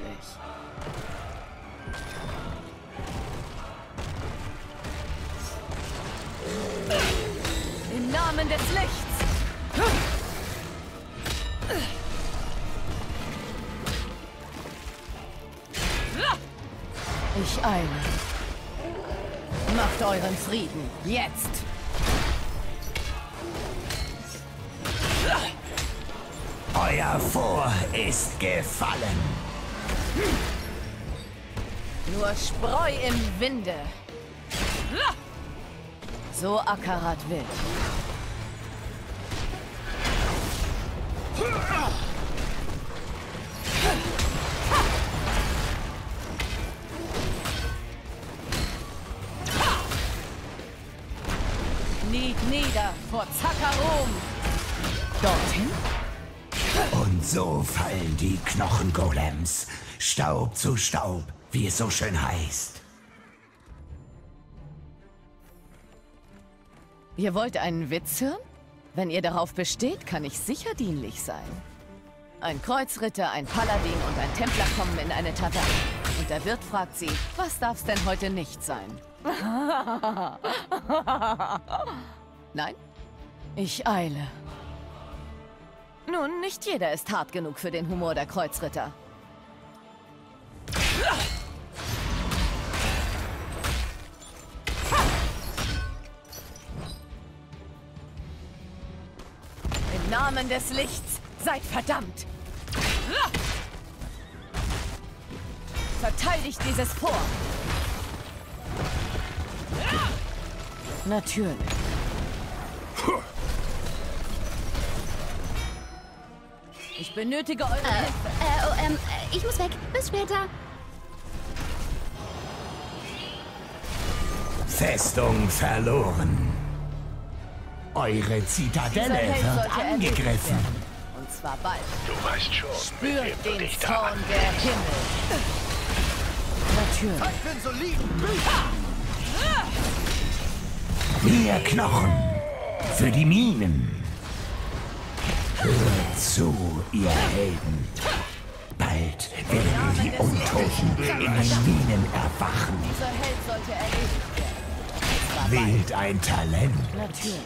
S3: Im Namen des Lichts. Ich eile. Macht euren Frieden. Jetzt.
S5: Euer Vor ist gefallen.
S3: Nur Spreu im Winde. So Akarat will. Kniet nieder vor Zakarum. Dorthin?
S5: Und so fallen die Knochengolems, Staub zu Staub, wie es so schön heißt.
S3: Ihr wollt einen Witz hören? Wenn ihr darauf besteht, kann ich sicher dienlich sein. Ein Kreuzritter, ein Paladin und ein Templer kommen in eine Taverne. Und der Wirt fragt sie, was darf's denn heute nicht sein? Nein? Ich eile. Nun, nicht jeder ist hart genug für den Humor der Kreuzritter. Im Namen des Lichts, seid verdammt! Verteidigt dieses Fort! Natürlich. Ich benötige eure
S10: Äh,
S3: Hilfe.
S10: äh, oh, ähm, ich muss weg. Bis später.
S5: Festung verloren. Eure Zitadelle
S3: Dieser Held
S5: wird
S3: sollte erledigt
S5: angegriffen.
S3: werden. Und zwar bald.
S4: Du weißt schon, mit
S3: Spürt
S4: wem du
S3: den
S4: dich da
S3: Zorn der Himmel. Natürlich.
S8: Ich bin solide.
S5: Mehr Knochen für die Minen. Hört zu, ihr Helden. Bald werden die Untoten in den Minen erwachen.
S3: Dieser Held sollte erledigt werden. Und zwar
S5: Wählt ein Talent.
S3: bald. Natürlich.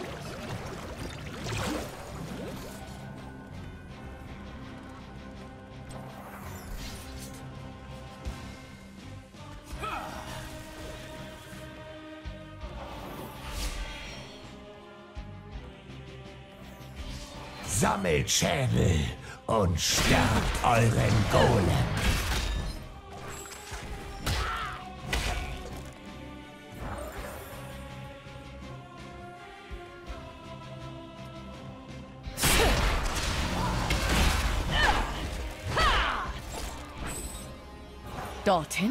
S5: Sammelt Schädel und stärkt euren Golem.
S3: Dorthin?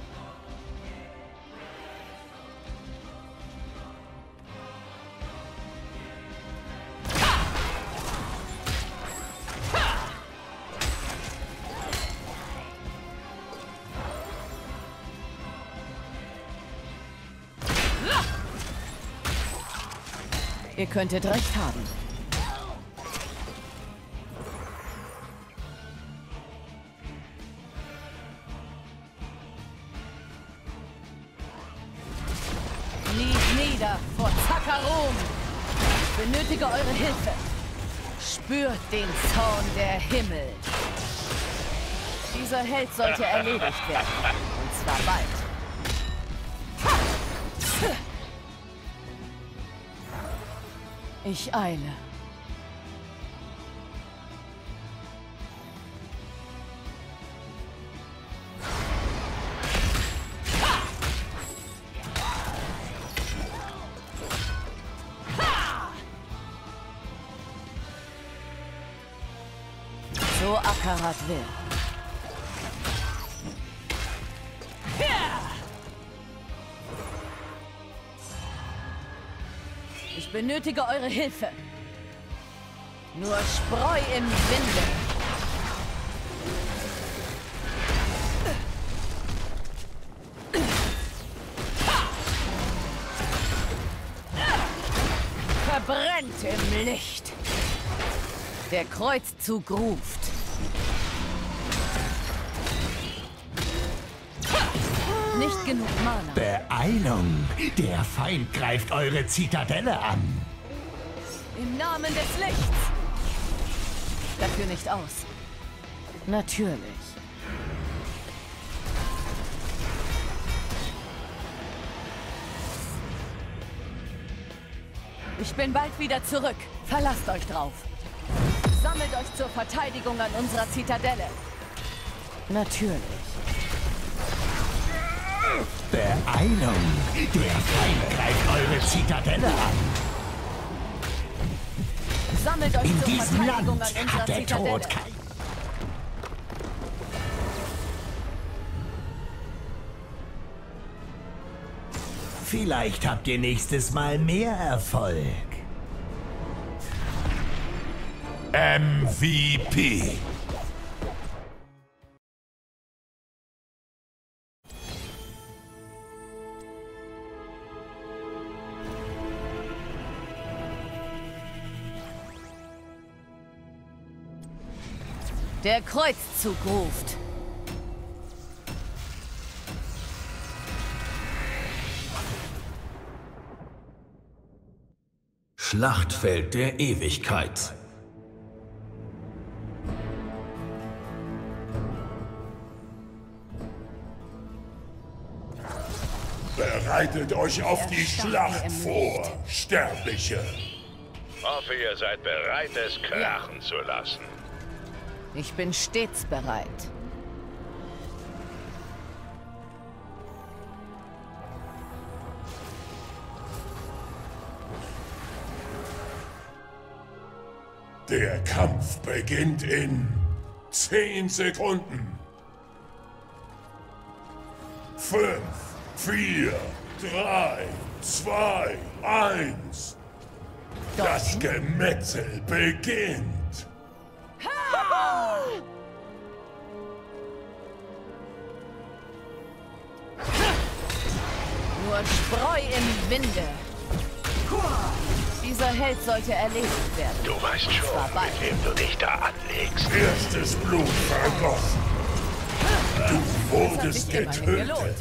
S3: Ihr könntet recht haben. Kniet nieder vor Zakarum. Ich benötige eure Hilfe. Spürt den Zorn der Himmel. Dieser Held sollte erledigt werden. Und zwar bald. Ich eile. So Akarat will. Ich benötige eure Hilfe. Nur Spreu im Winde. Verbrennt im Licht. Der Kreuzzug ruft. Nicht genug Mana.
S5: Beeilung! Der Feind greift eure Zitadelle an.
S3: Im Namen des Lichts. Dafür nicht aus. Natürlich. Ich bin bald wieder zurück. Verlasst euch drauf. Sammelt euch zur Verteidigung an unserer Zitadelle. Natürlich.
S5: Beeilung! Der Feind greift eure Zitadelle an.
S3: Sammelt euch
S5: In
S3: zur
S5: diesem
S3: Verteidigung
S5: Land
S3: an unserer
S5: hat der
S3: Zitadelle.
S5: Tod kein... Vielleicht habt ihr nächstes Mal mehr Erfolg.
S1: M V P.
S3: Der Kreuzzug ruft.
S11: Schlachtfeld der Ewigkeit.
S1: Bereitet euch auf die Schlacht vor, Sterbliche.
S4: Hoffe, ihr seid bereit, es krachen zu lassen.
S3: Ich bin stets bereit.
S1: Der Kampf beginnt in zehn Sekunden. Fünf, vier, drei, zwei, eins. Das Gemetzel beginnt.
S3: Nur Spreu im Winde. Dieser Held sollte erledigt werden.
S4: Du weißt schon, mit wem du dich da anlegst.
S1: Erstes Blut vergossen. Du wurdest getötet.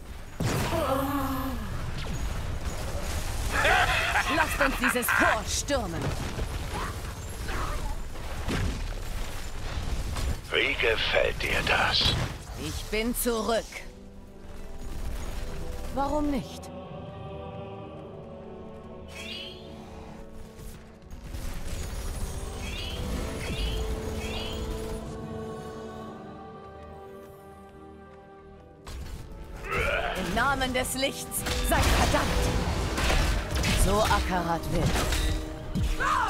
S3: Lasst uns dieses Fort stürmen.
S4: Wie gefällt dir das?
S3: Ich bin zurück. Warum nicht? Im Namen des Lichts, seid verdammt! So Akarat will.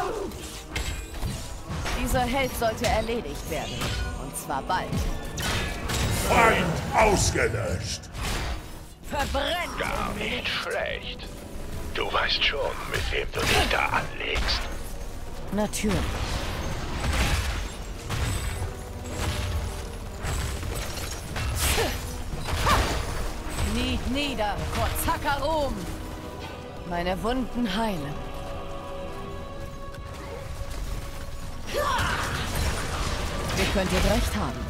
S3: Dieser Held sollte erledigt werden. Und zwar bald.
S1: Feind ausgelöscht.
S3: Verbrennt!
S4: Gar nicht schlecht. Du weißt schon, mit wem du dich da anlegst.
S3: Natürlich. Kniet nieder vor Zakarum. Meine Wunden heilen. Ihr könntet recht haben.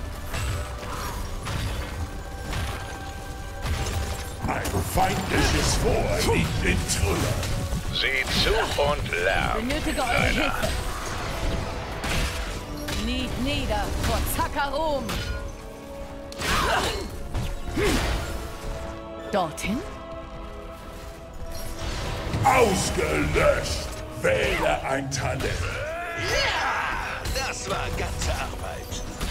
S1: Ein feindliches Fort liegt in Trümmern.
S4: Sieh zu und lern.
S3: Benötige eure Hilfe. Kniet nieder vor Zakarum. Dorthin?
S1: Ausgelöscht. Wähle ein Talent.
S11: Ja, das war ganze Arbeit.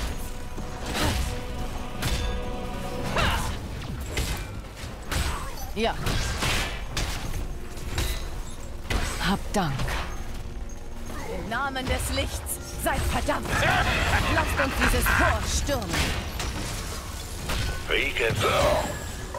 S3: Ja. Hab Dank. Im Namen des Lichts, seid verdammt! Lasst uns dieses Tor stürmen!
S4: Wie gesagt.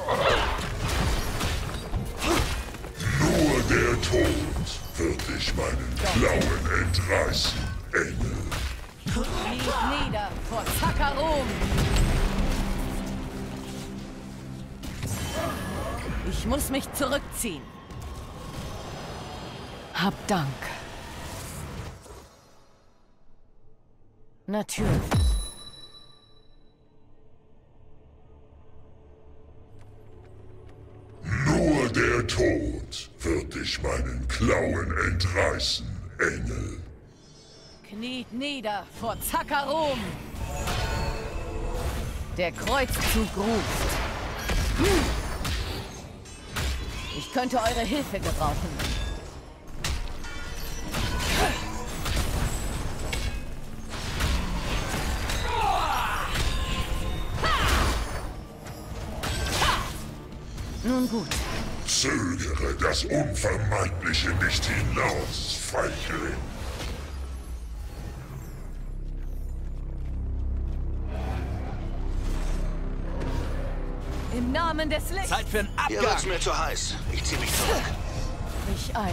S1: Nur der Tod wird dich meinen Klauen entreißen, Engel.
S3: Kniet nieder vor Zakarum! Ich muss mich zurückziehen. Hab Dank. Natürlich.
S1: Nur der Tod wird dich meinen Klauen entreißen, Engel.
S3: Kniet nieder vor Zakarum! Der Kreuzzug ruft. Ich könnte eure Hilfe gebrauchen. Nun gut.
S1: Zögere das Unvermeidliche nicht hinaus, Feigling.
S3: Im Namen des Lichts.
S8: Zeit für einen Abgang.
S11: Hier wird's mir zu heiß. Ich zieh mich zurück.
S3: Ich ein.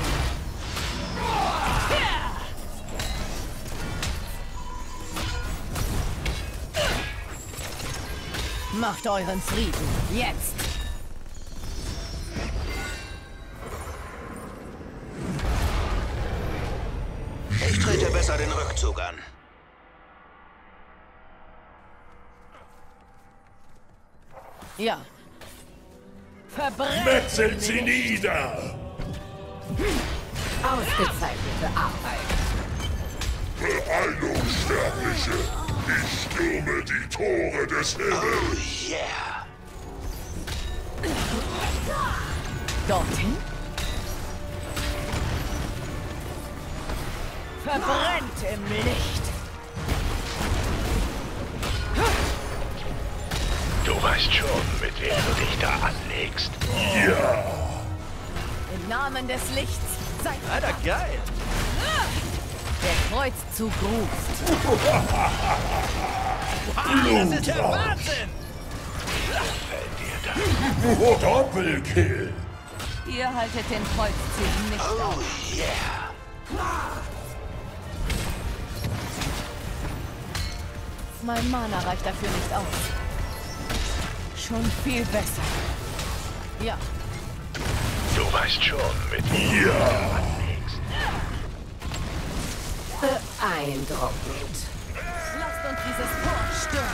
S3: Macht euren Frieden. Jetzt.
S11: Ich trete besser den Rückzug an.
S3: Ja. Verbrennt!
S1: Metzelt sie nieder!
S2: Ausgezeichnete Arbeit.
S1: Beeilung, Sterbliche! Ich stürme die Tore des Himmels!
S11: Oh yeah!
S3: Dorthin? Verbrennt im Licht!
S4: Du weißt schon, mit wem du dich da anlegst.
S1: Ja!
S3: Im Namen des Lichts, seid
S8: Alter, geil!
S3: der Kreuzzug ruft.
S8: Das ist der Wahnsinn!
S4: Fällt dir das?
S1: Doppelkill!
S3: Ihr haltet den Kreuzzug nicht
S11: Oh
S3: auf.
S11: yeah!
S3: Mein Mana reicht dafür nicht aus. Schon viel besser. Ja.
S4: Du weißt schon, mit wem du dich da anlegst.
S2: Beeindruckend.
S3: Lasst uns dieses Tor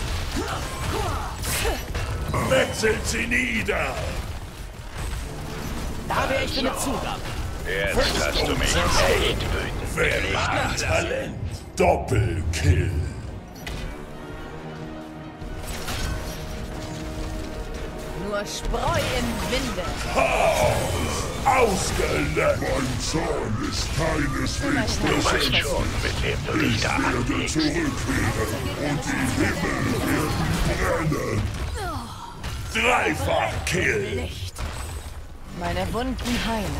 S3: stürmen.
S1: Metzelt sie nieder!
S8: Da wäre ich für eine Zugabe.
S4: Jetzt hast du mich echt wütend
S1: Welch
S4: gemacht.
S1: Talent! Doppelkill!
S3: Nur Spreu im Winde.
S1: Ausgelöscht! Mein Zorn ist keineswegs
S4: Du weißt
S1: beschäftigt.
S4: schon, mit wem du dich
S1: Ich
S4: da
S1: werde
S4: anlegst.
S1: zurückkehren und die Himmel werden brennen. Dreifach Kill!
S3: Licht. Meine Wunden heilen.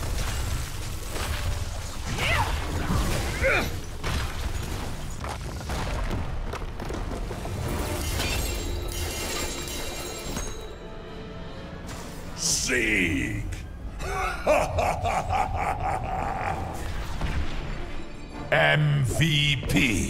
S1: Sieg! M V P!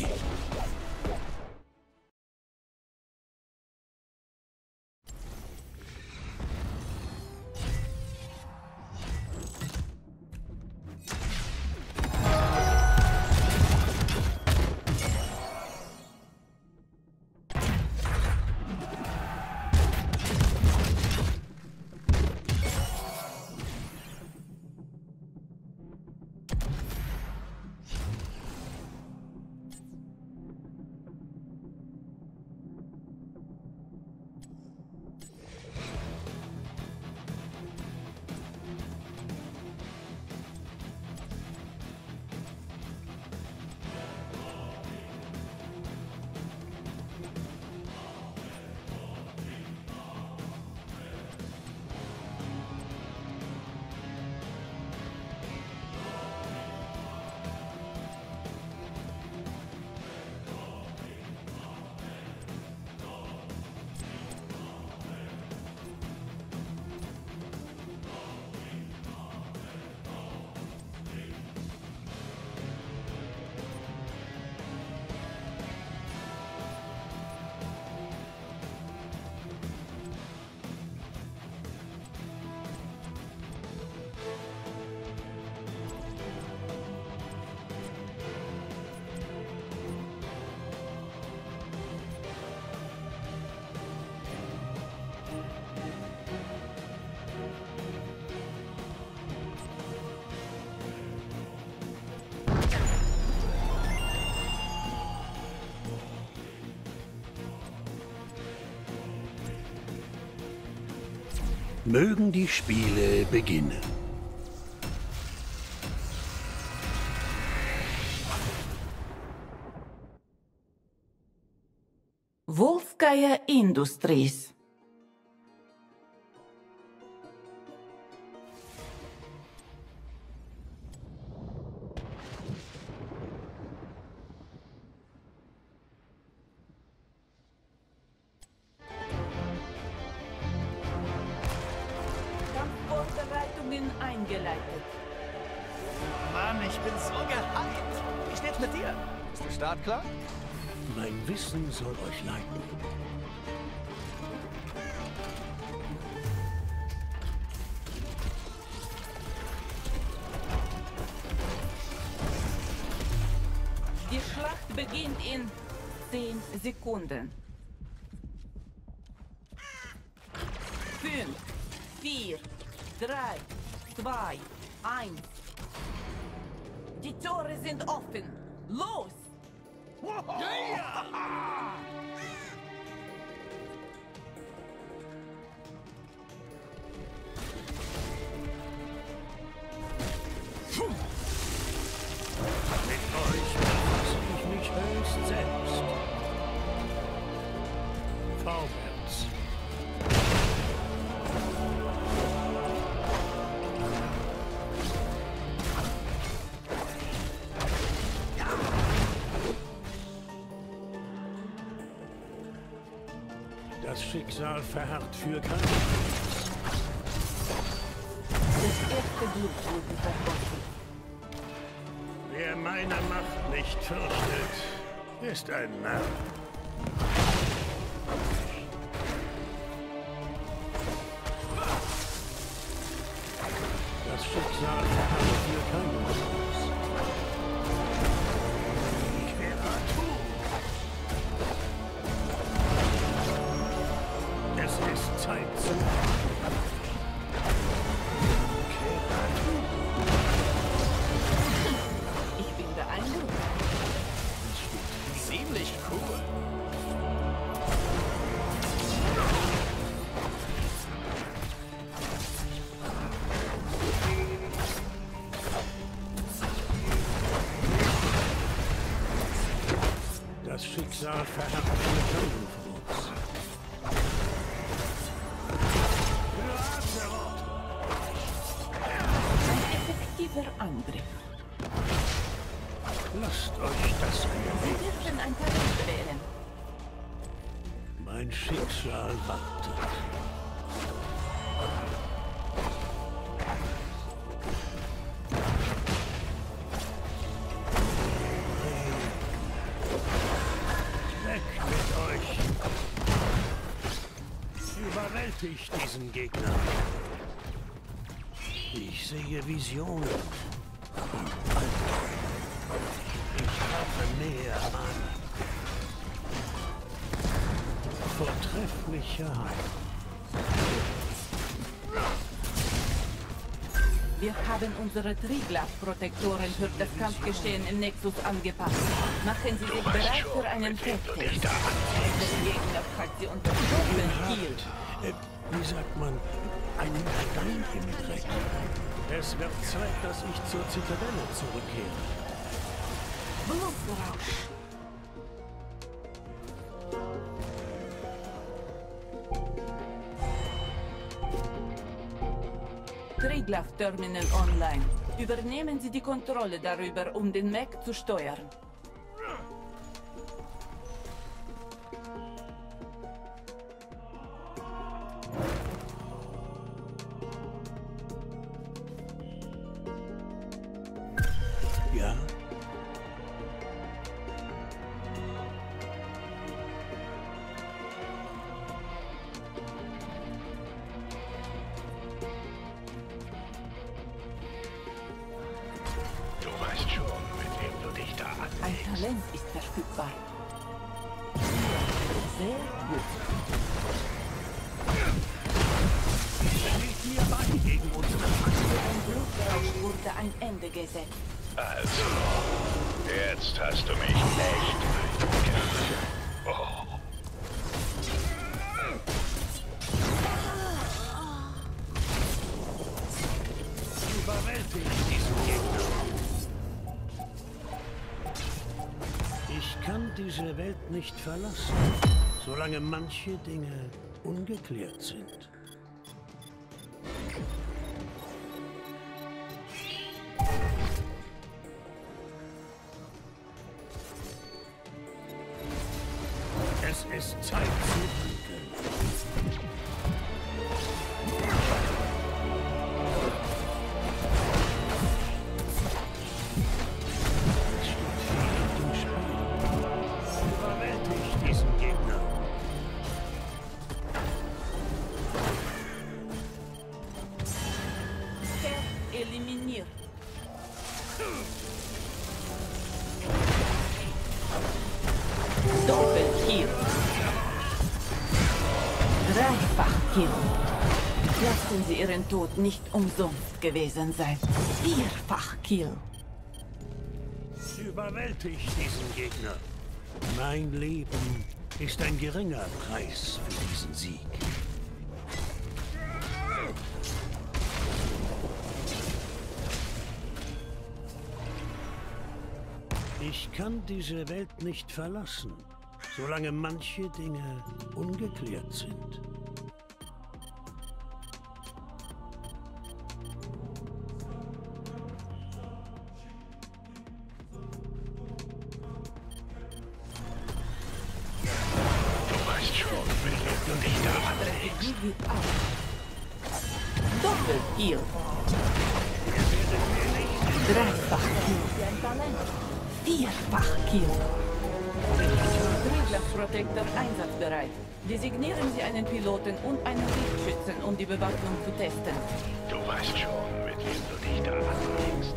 S12: Mögen die Spiele beginnen.
S13: Wolfgaia Industries. Kampfvorbereitungen eingeleitet.
S8: Mann, ich bin so gehypt. Wie steht's mit dir? Ist der Start klar?
S12: Mein Wissen soll euch leiten.
S13: Die Schlacht beginnt in zehn Sekunden. Fünf, vier, drei, zwei, eins. Die Tore sind offen. Los!
S12: Mit euch befasse ich mich höchst selbst. Vorwärts. Das Schicksal verharrt für keinen.
S13: Das erste Blut wurde vergossen.
S12: Wer meine Macht nicht fürchtet, ist ein Narr. Das Schicksal verharrt für keinen Schutz. Es ist Zeit zu
S13: Ich bin beeindruckt.
S8: Ziemlich cool.
S12: Das Schicksal verharrt für keinen von uns.
S13: Ein effektiver Angriff.
S12: Lasst euch das
S13: Sie
S12: erleben.
S13: dürfen ein Talent wählen.
S12: Mein Schicksal wartet. Weg mit euch! Überwältigt diesen Gegner. Ich sehe Visionen. Ich hoffe näher an. Vortreffliche Heilung.
S13: Wir haben unsere Triglav-Protektoren für das Kampfgeschehen im Nexus angepasst. Machen Sie sich bereit für einen Festtest. Der Gegner packt Sie unter Doppelkiel.
S12: Äh, wie sagt man, einen Stein im Dreck. Es wird Zeit, dass ich zur Zitadelle zurückkehre.
S13: Blutrausch. Triglav-Terminal online. Übernehmen Sie die Kontrolle darüber, um den Mech zu steuern.
S12: Ja?
S4: Du weißt schon, mit wem du dich da anlegst.
S13: Ein Talent ist verfügbar. Sehr gut.
S12: Steht mir bei gegen unsere
S13: Dem Blutrausch wurde ein Ende gesetzt.
S4: Also, jetzt hast du mich echt wütend gemacht. Oh.
S12: Ich kann diese Welt nicht verlassen, solange manche Dinge ungeklärt sind. Es ist Zeit zu handeln.
S13: Eliminiert. Doppelkill. Dreifachkill. Lassen Sie Ihren Tod nicht umsonst gewesen sein. Vierfachkill.
S12: Überwältigt diesen Gegner. Mein Leben ist ein geringer Preis für diesen Sieg. Ich kann diese Welt nicht verlassen, solange manche Dinge ungeklärt sind.
S4: Du weißt schon, welche du dich da anlegst.
S13: Doppelkill. Dreifachkill. Vierfachkill. Triebwerksprotektor einsatzbereit. Designieren Sie einen Piloten und einen Lichtschützen, um die Bewaffnung zu testen.
S4: Du weißt schon, mit wem du dich da anlegst.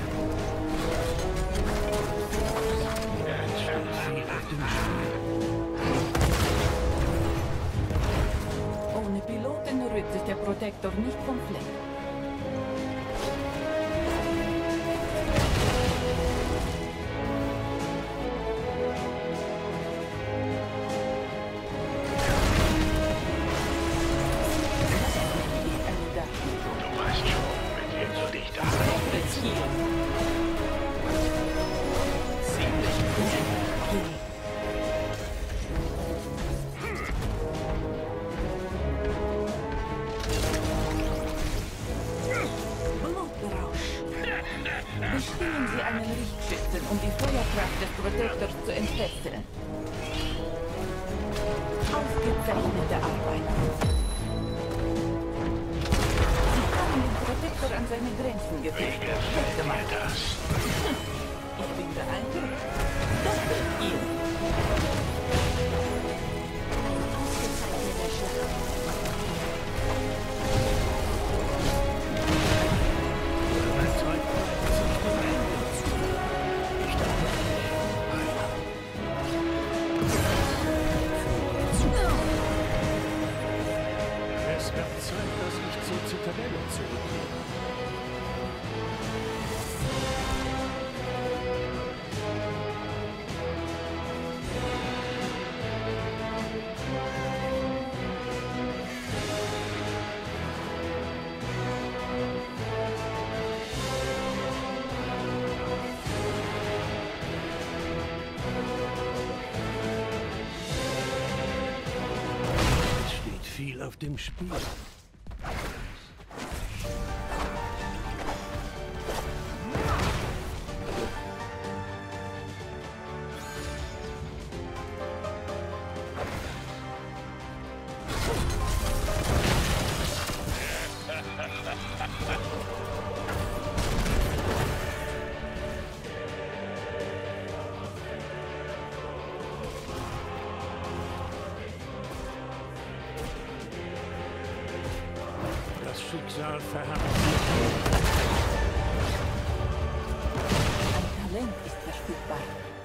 S13: Ohne Piloten rührt sich der Protektor nicht vom Fleck. Bestiegen Sie einen Lichtschützen, um die Feuerkraft des Protektors zu entfesseln. Ausgezeichnete Arbeit. Sie haben den Protektor an seine Grenzen geführt.
S4: Wie gefällt mir das?
S13: Ich bin beeindruckt. Doppelkill. Ausgezeichnete Schlacht.
S12: Es wird Zeit, dass ich zur Zitadelle zurückkehre. Es steht viel auf dem Spiel. Das Schicksal verharrt.
S13: Ein Talent ist verfügbar.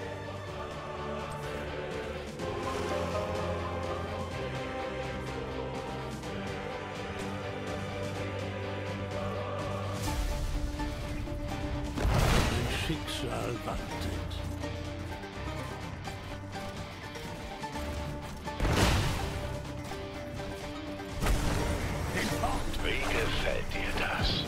S12: Ein Schicksal wartet.
S4: Wie gefällt dir das?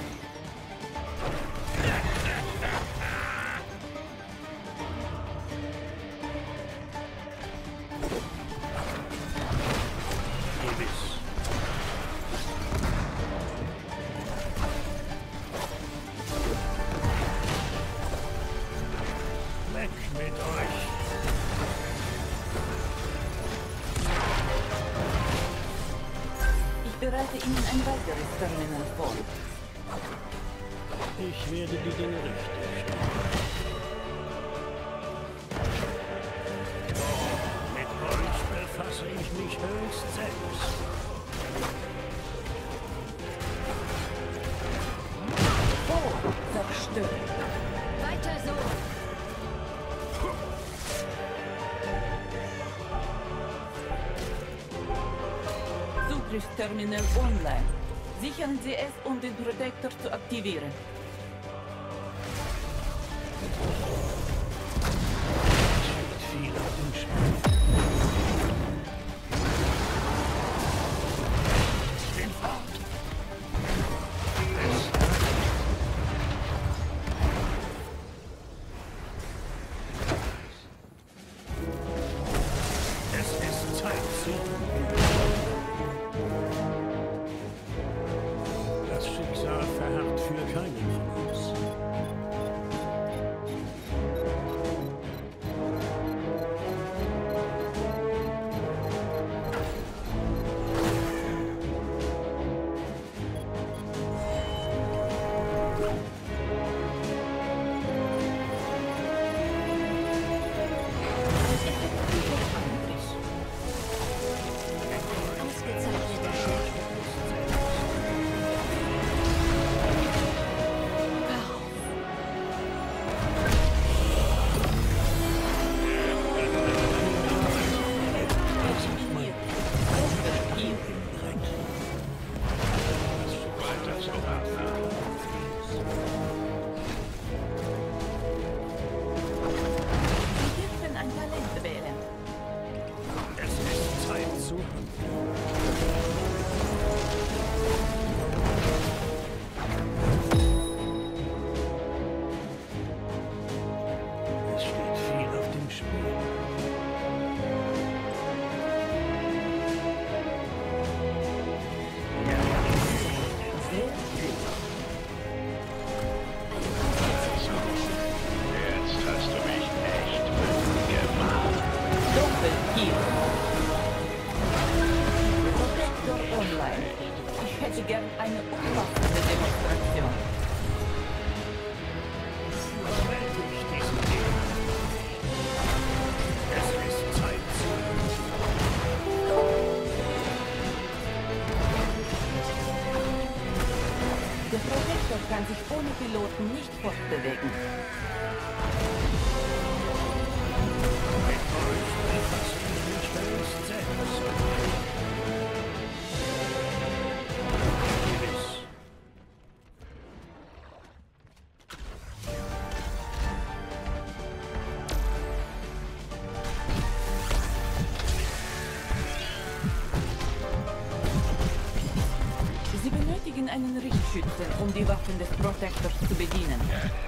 S12: Weg mit euch!
S13: Ich bereite Ihnen ein weiteres Terminal vor.
S12: Ich werde die Dinge richtig stellen. Mit euch befasse ich mich höchst selbst.
S13: Oh, zerstört.
S10: Weiter so.
S13: Zugriffsterminal online. Sichern Sie es, um den Protektor zu aktivieren.
S12: Viel auf dem Spiel. Den fort! Es ist Zeit zu. Das Schicksal verharrt für keinen von uns.
S13: Kann sich ohne Piloten nicht fortbewegen. Sie benötigen einen Richtschützen, um die Waffen des Protektors zu bedienen.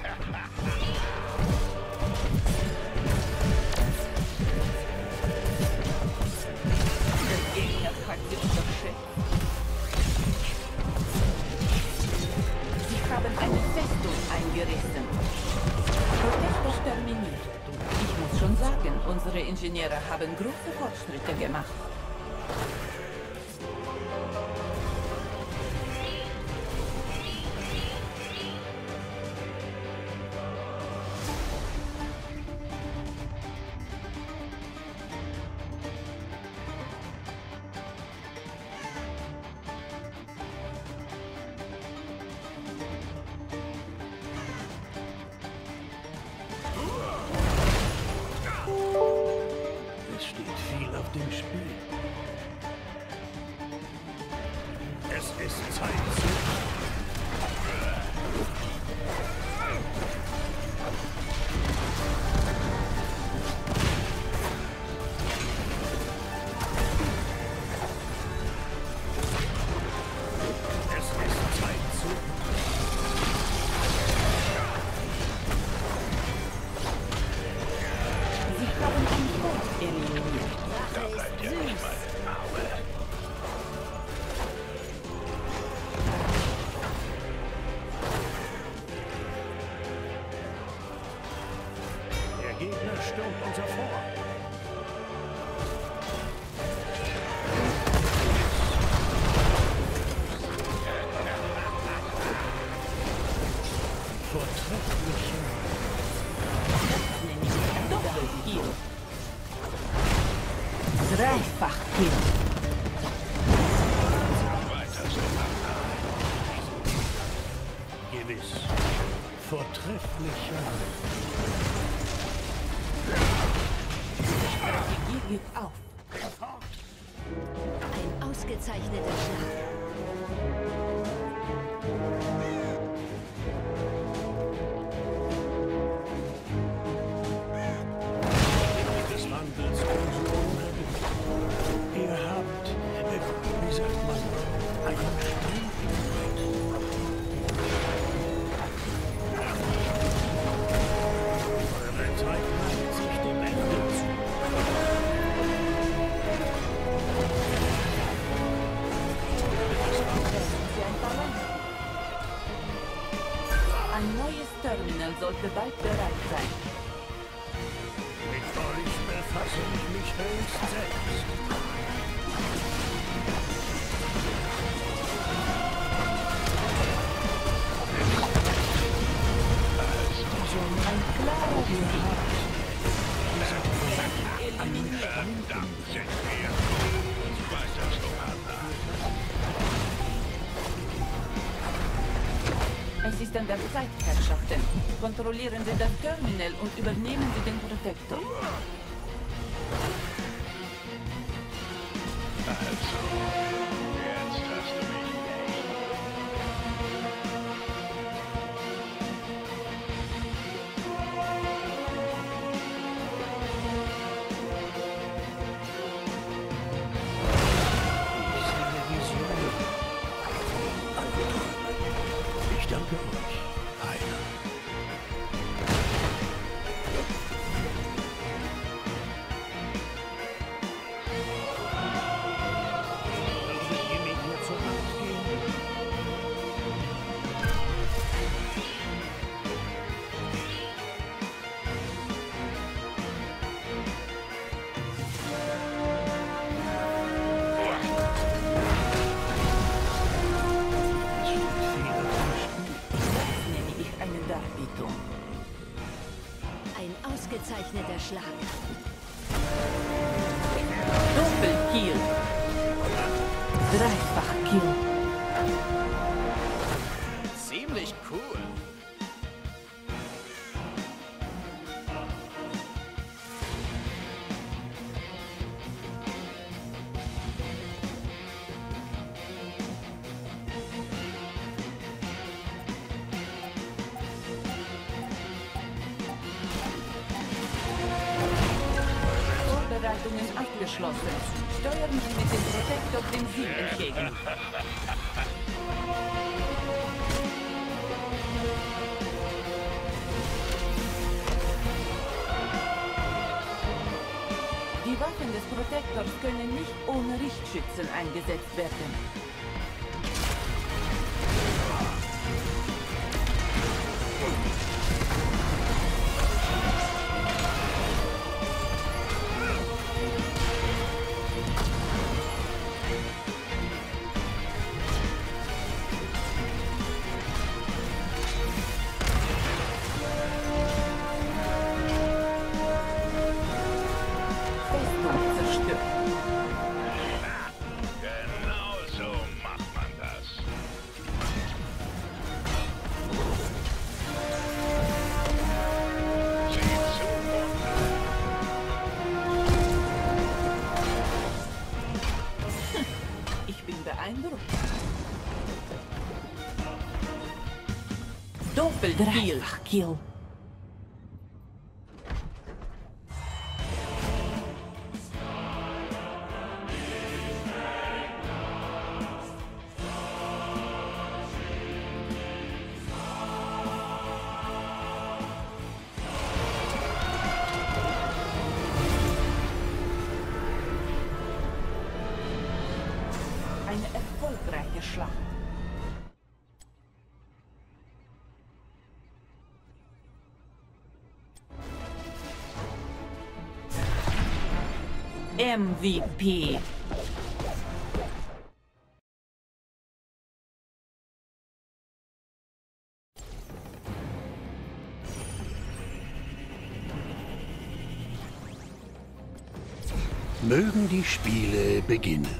S13: Der Gegner hat sie unterschätzt. Sie haben eine Festung eingerissen. Protektor terminiert. Ich muss schon sagen, unsere Ingenieure haben große Fortschritte gemacht.
S12: Dem Spiel. Es ist Zeit zu. Es ist Zeit zu.
S13: Sie haben ein Boot eliminiert.
S4: Da bleibt ja nicht mal ein Auge.
S12: Der Gegner stürmt unser Fort. Vortrefflicher.
S13: Doppel-Kill. Dreifach-Kill.
S12: Gewiss. Vortrefflicher.
S13: Strategie geht auf.
S10: Ein ausgezeichneter Schlag.
S12: Des Wandels Konsum. Ihr habt, äh, wie sagt man, einen Stein im Brett. Eure Zeit neigt sich dem Ende zu.
S13: Ein neues Terminal sollte bald bereit sein.
S12: Mit euch befasse ich mich höchst selbst.
S13: Ein klarer
S4: Verdammt sind wir. Ich weiß das doch, Anna.
S13: Es ist an der Zeit, Herrschaften. Kontrollieren Sie das Terminal und übernehmen Sie den Protektor.
S4: Also, jetzt hast du mich echt.
S12: Ich danke euch, Heiler. Würdet ihr mit mir zur Hand gehen?
S13: Nenne ich eine Darbietung.
S10: Ein ausgezeichneter Schlag.
S13: Doppel-Kill. Dreifach-Kill.
S8: Ziemlich cool.
S13: Vorbereitungen abgeschlossen. Steuern Sie mit dem Protektor dem Ziel entgegen. Die Waffen des Protektors können nicht ohne Richtschützen eingesetzt werden. Festung zerstört.
S4: Genau so macht man das. Sieh zu,
S13: Ich bin beeindruckt. Doppel-Kill. Kill. Eine erfolgreiche Schlacht. M V P.
S12: Mögen die Spiele beginnen.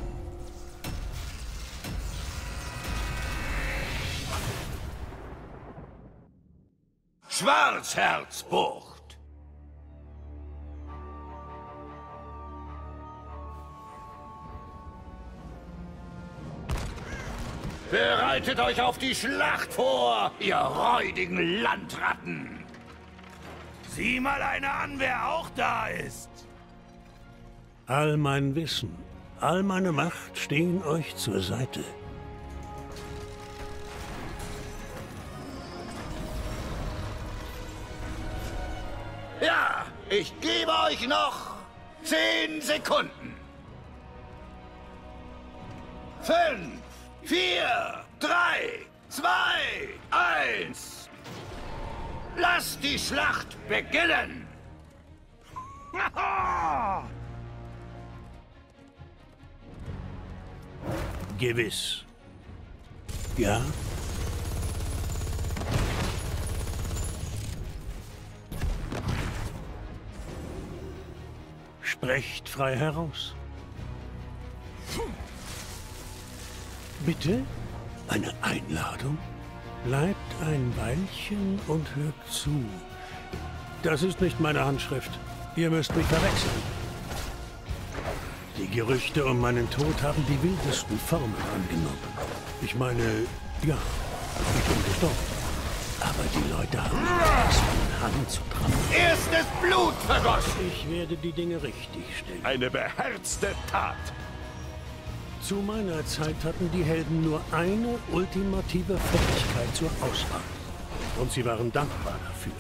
S11: Schwarzherzbucht. Bereitet euch auf die Schlacht vor, ihr räudigen Landratten!
S8: Sieh mal einer an, wer auch da ist!
S12: All mein Wissen, all meine Macht stehen euch zur Seite.
S11: Ja, ich gebe euch noch zehn Sekunden. Fünf, vier, drei, zwei, eins. Lasst die Schlacht beginnen!
S12: Gewiss. Ja? Sprecht frei heraus. Bitte? Eine Einladung? Bleibt ein Weilchen und hört zu. Das ist nicht meine Handschrift. Ihr müsst mich verwechseln. Die Gerüchte um meinen Tod haben die wildesten Formen angenommen. Ich meine, ja, ich bin gestorben. Aber die Leute haben Angst, meinen Hang zu trampeln.
S11: Erstes Blut vergossen!
S12: Ich werde die Dinge richtig stellen.
S11: Eine beherzte Tat!
S12: Zu meiner Zeit hatten die Helden nur eine ultimative Fähigkeit zur Auswahl. Und sie waren dankbar dafür.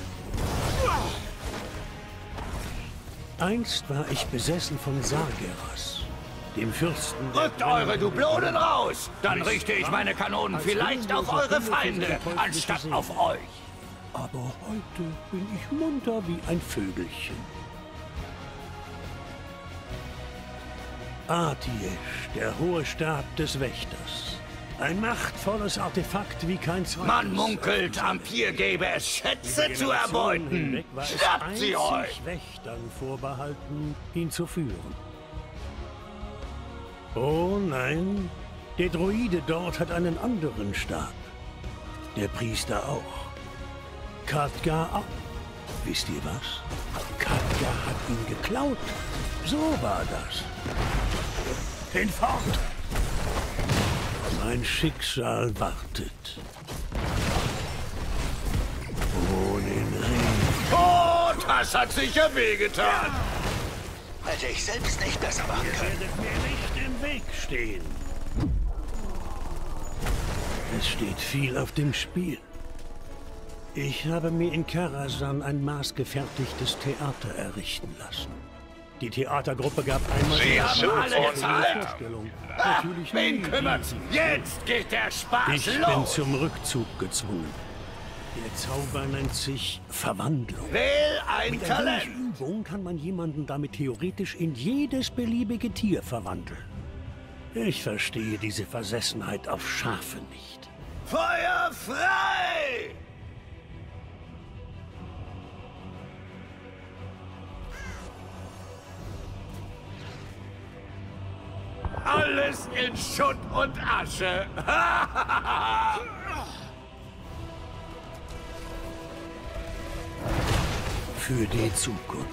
S12: Einst war ich besessen von Sargeras, dem Fürsten der...
S11: Rückt eure Dublonen raus! Dann richte ich meine Kanonen vielleicht auf eure Feinde, anstatt auf euch!
S12: Aber heute bin ich munter wie ein Vögelchen. Artiesh, der hohe Stab des Wächters. Ein machtvolles Artefakt wie kein zweites.
S11: Man munkelt, Ampir gäbe es Schätze zu erbeuten. Schnappt sie euch!
S12: Wächtern vorbehalten, ihn zu führen. Oh nein, der Droide dort hat einen anderen Stab. Der Priester auch. Khadgar auch. Wisst ihr was? Khadgar hat ihn geklaut. So war das. Hinfort! Mein Schicksal wartet. Ohne Ring.
S11: Oh, das hat sicher wehgetan! Hätte ich selbst nicht besser machen können.
S12: Ihr werdet mir nicht im Weg stehen. Es steht viel auf dem Spiel. Ich habe mir in Karasan ein maßgefertigtes Theater errichten lassen. Die Theatergruppe gab einmal...
S11: Sie haben alle gezahlt! Ah,
S12: Natürlich
S11: wen kümmert's? Jetzt geht der Spaß
S12: ich
S11: los!
S12: Ich bin zum Rückzug gezwungen. Der Zauber nennt sich Verwandlung.
S11: Wähl ein
S12: Mit
S11: Talent!
S12: Mit Übung kann man jemanden damit theoretisch in jedes beliebige Tier verwandeln. Ich verstehe diese Versessenheit auf Schafe nicht.
S11: Feuer frei! Alles in Schutt und Asche.
S12: Für die Zukunft.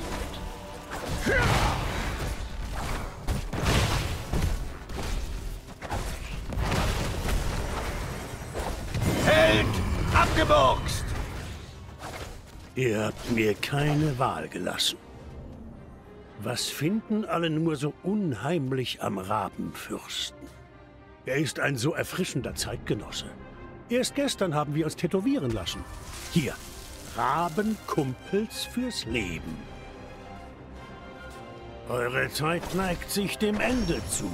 S11: Held! Abgebuchst!
S12: Ihr habt mir keine Wahl gelassen. Was finden alle nur so unheimlich am Rabenfürsten? Er ist ein so erfrischender Zeitgenosse. Erst gestern haben wir uns tätowieren lassen. Hier, Rabenkumpels fürs Leben. Eure Zeit neigt sich dem Ende zu.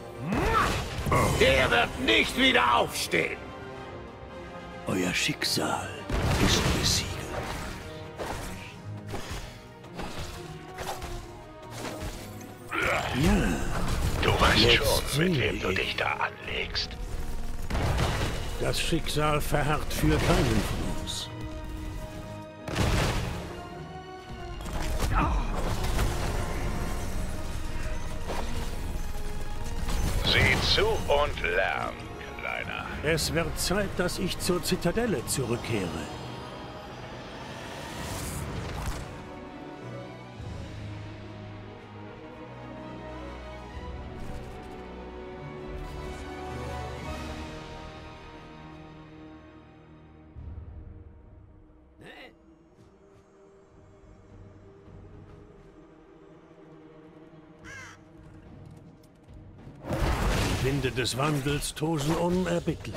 S11: Der wird nicht wieder aufstehen.
S12: Euer Schicksal ist besiegelt. Ja.
S4: Du weißt
S12: Jetzt
S4: schon, mit
S12: sehe
S4: wem du
S12: ich.
S4: dich da anlegst.
S12: Das Schicksal verharrt für keinen von uns.
S4: Sieh zu und lern, Kleiner.
S12: Es wird Zeit, dass ich zur Zitadelle zurückkehre. Die Winde des Wandels tosen unerbittlich.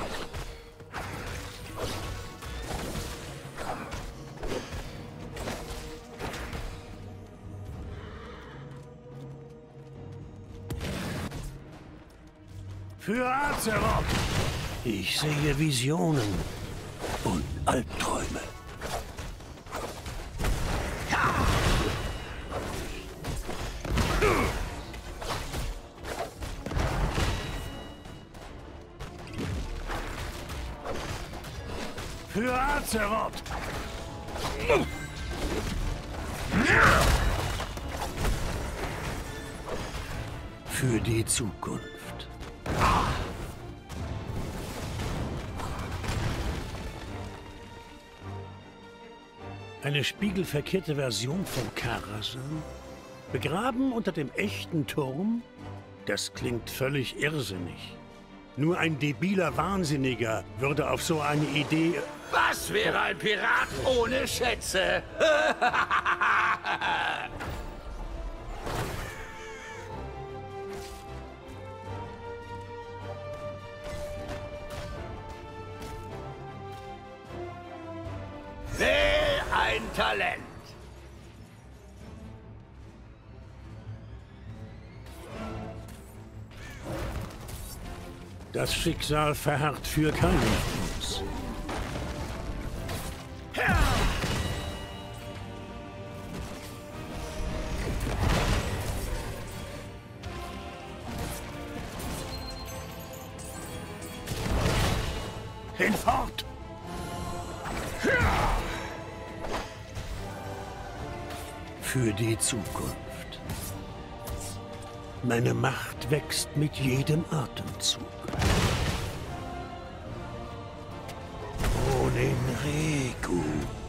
S12: Für Azeroth! Ich sehe Visionen und Albträume. Für Azeroth! Für die Zukunft. Eine spiegelverkehrte Version von Karasan? Begraben unter dem echten Turm? Das klingt völlig irrsinnig. Nur ein debiler Wahnsinniger würde auf so eine Idee...
S11: Was wäre ein Pirat ohne Schätze? Wähl ein Talent.
S12: Das Schicksal verharrt für keinen von uns. Hinfort! Für die Zukunft. Meine Macht wächst mit jedem Atemzug. Onin Regu.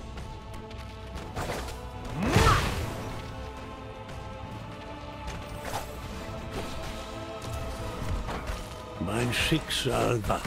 S12: Mein Schicksal wartet.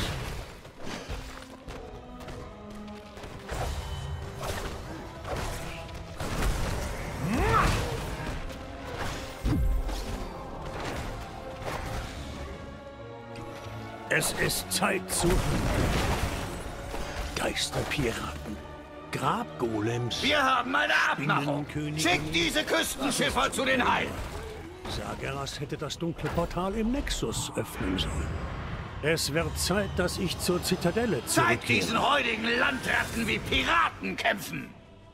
S12: Es ist Zeit zu handeln. Geisterpiraten, Grabgolems.
S11: Wir haben eine Abmachung. Schickt diese Küstenschiffer zu den Haien.
S12: Sageras hätte das dunkle Portal im Nexus öffnen sollen. Es wird Zeit, dass ich zur Zitadelle zurückkehre.
S11: Zeigt diesen räudigen Landratten, wie Piraten kämpfen.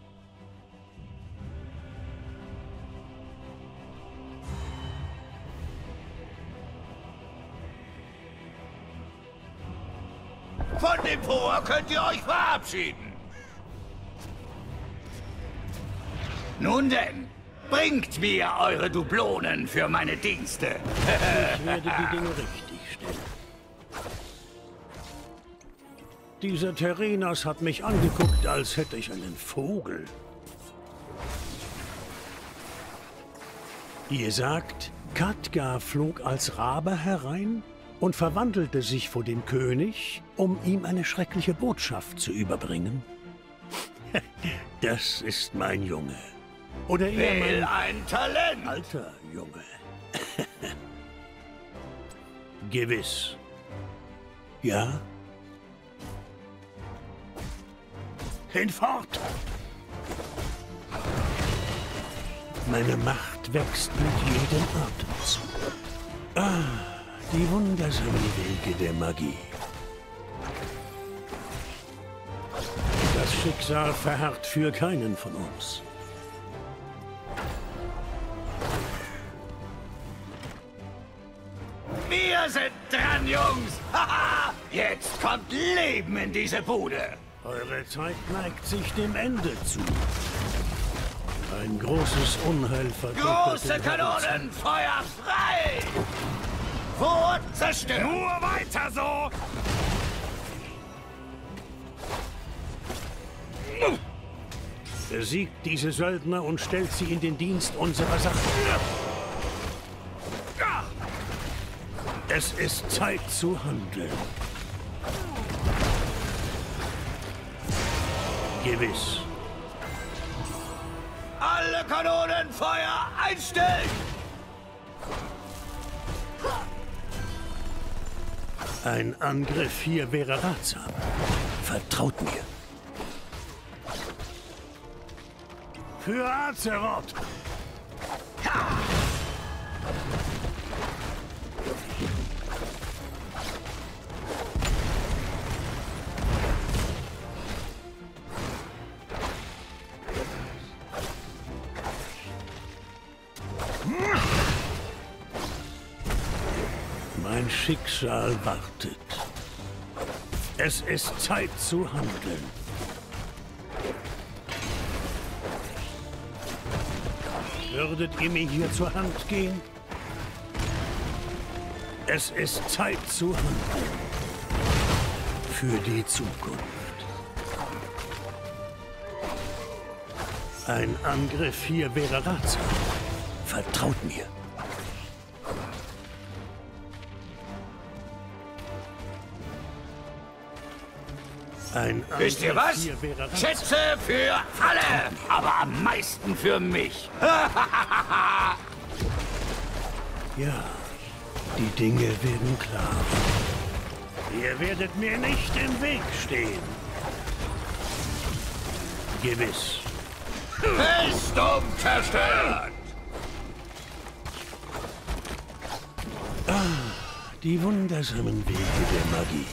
S11: Von dem Tor könnt ihr euch verabschieden. Nun denn, bringt mir eure Dublonen für meine Dienste.
S12: Ich werde die Dinge richtig stellen. Dieser Terenas hat mich angeguckt, als hätte ich einen Vogel. Ihr sagt, Khadgar flog als Rabe herein und verwandelte sich vor dem König, um ihm eine schreckliche Botschaft zu überbringen? Das ist mein Junge. Oder eher
S11: Wähl
S12: mein
S11: ein Talent.
S12: alter Junge. Gewiss. Ja? Hinfort! Meine Macht wächst mit jedem Atemzug. Ah, die wundersamen Wege der Magie. Das Schicksal verharrt für keinen von uns.
S11: Wir sind dran, Jungs! Haha! Jetzt kommt Leben in diese Bude!
S12: Eure Zeit neigt sich dem Ende zu. Ein großes Unheil verkörpert
S11: Große
S12: den
S11: Kanonen,
S12: Horizont.
S11: Feuer frei! Vor zerstört!
S8: Nur weiter so!
S12: Besiegt diese Söldner und stellt sie in den Dienst unserer Sache. Es ist Zeit zu handeln. Gewiss.
S11: Alle Kanonen, Feuer einstellen!
S12: Ein Angriff hier wäre ratsam. Vertraut mir. Für Azeroth! Mein Schicksal wartet. Es ist Zeit zu handeln. Würdet ihr mir hier zur Hand gehen? Es ist Zeit zu handeln. Für die Zukunft. Ein Angriff hier wäre ratsam. Vertraut mir. Ein
S11: Wisst ihr
S12: Angriff
S11: was?
S12: hier wäre ratsam.
S11: Schätze für alle, aber am meisten für mich.
S12: Ja, die Dinge werden klar. Ihr werdet mir nicht im Weg stehen. Gewiss.
S11: Festung zerstört!
S12: Ah, die wundersamen Wege der Magie.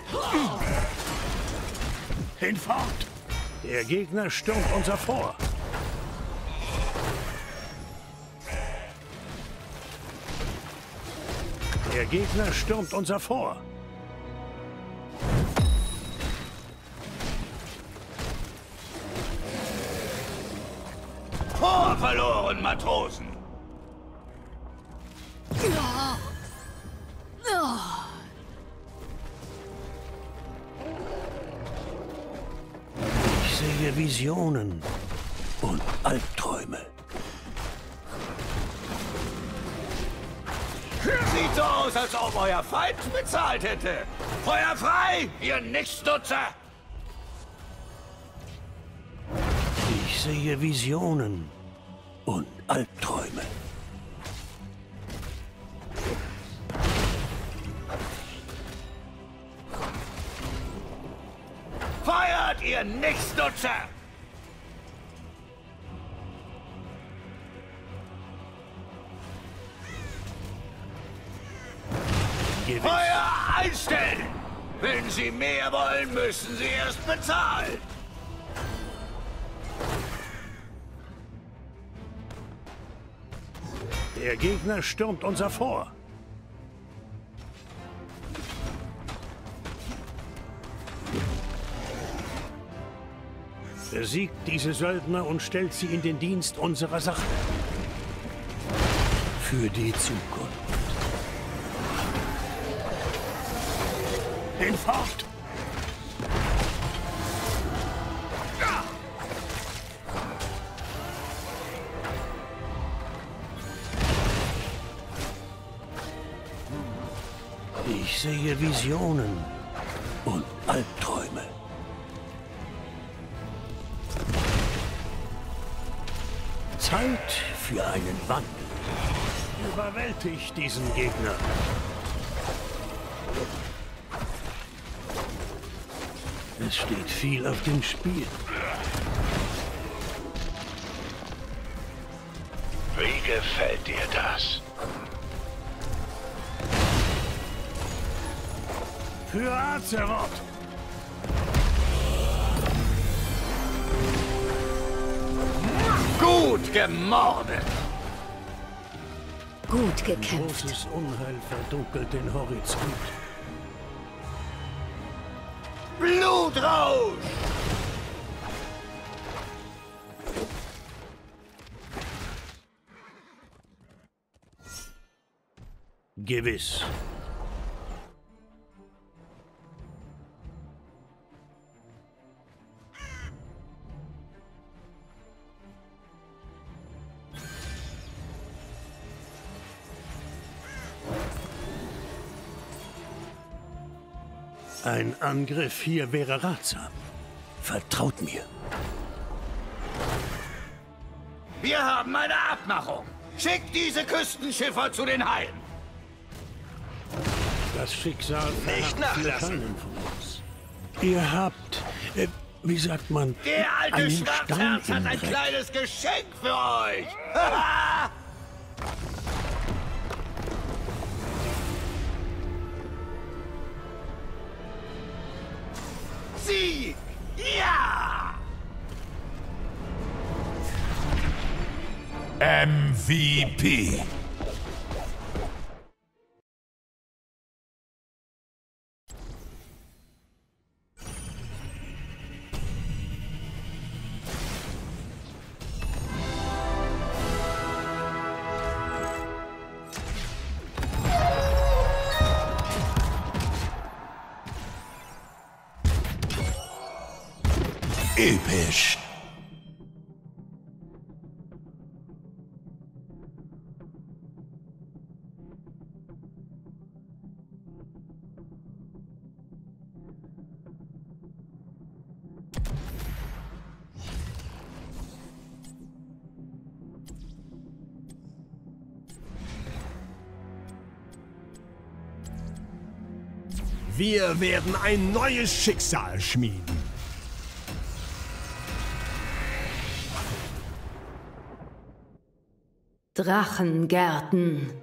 S12: Hinfort! Der Gegner stürmt unser Fort. Der Gegner stürmt unser Fort.
S11: Fort verloren, Matrosen!
S12: Ich sehe Visionen und Albträume.
S11: Sieht so aus, als ob euer Feind bezahlt hätte. Feuer frei, ihr Nichtsnutzer!
S12: Ich sehe Visionen und Albträume.
S11: Feuert, ihr Nichtsnutzer!
S12: Gewiss.
S11: Feuer einstellen! Wenn Sie mehr wollen, müssen Sie erst bezahlen.
S12: Der Gegner stürmt unser Fort. Besiegt diese Söldner und stellt sie in den Dienst unserer Sache. Für die Zukunft. Hinfort! Ich sehe Visionen und Albträume. Zeit für einen Wandel. Überwältigt diesen Gegner. Es steht viel auf dem Spiel.
S4: Wie gefällt dir das?
S12: Für Azeroth!
S11: Gut gemordet!
S10: Gut gekämpft.
S12: Großes Unheil verdunkelt den Horizont.
S11: Blutrausch!
S12: Gewiss. Ein Angriff hier wäre ratsam. Vertraut mir.
S11: Wir haben eine Abmachung. Schickt diese Küstenschiffer zu den Haien.
S12: Das Schicksal
S11: Nicht nachlassen.
S12: keinen von uns. Ihr habt, äh, wie sagt man,
S11: Der alte
S12: einen
S11: Schwarzherz
S12: Stein
S11: hat
S12: im
S11: ein
S12: Dreck.
S11: kleines Geschenk für euch. Sieg! Ja!
S1: M V P. Episch.
S14: Wir werden ein neues Schicksal schmieden.
S9: Drachengärten.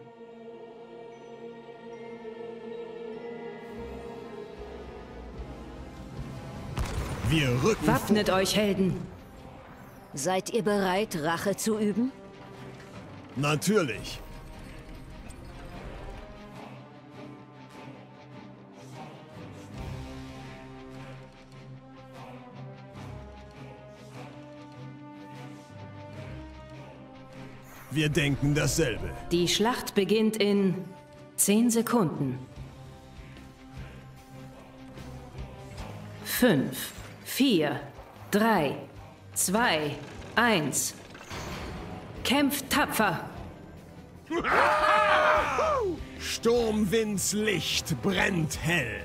S14: Wir rücken.
S9: Wappnet euch, Helden.
S10: Seid ihr bereit, Rache zu üben?
S14: Natürlich. Wir denken dasselbe.
S9: Die Schlacht beginnt in zehn Sekunden. Fünf, vier, drei, zwei, eins. Kämpft tapfer!
S14: Sturmwinds Licht brennt hell.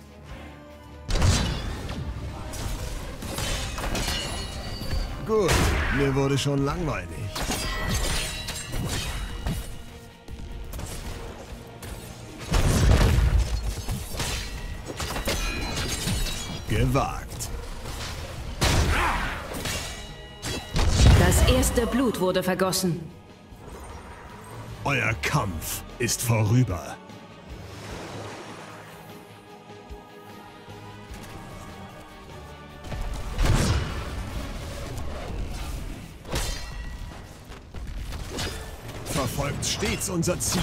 S14: Gut, mir wurde schon langweilig. Gewagt.
S9: Das erste Blut wurde vergossen.
S14: Euer Kampf ist vorüber. Verfolgt stets unser Ziel.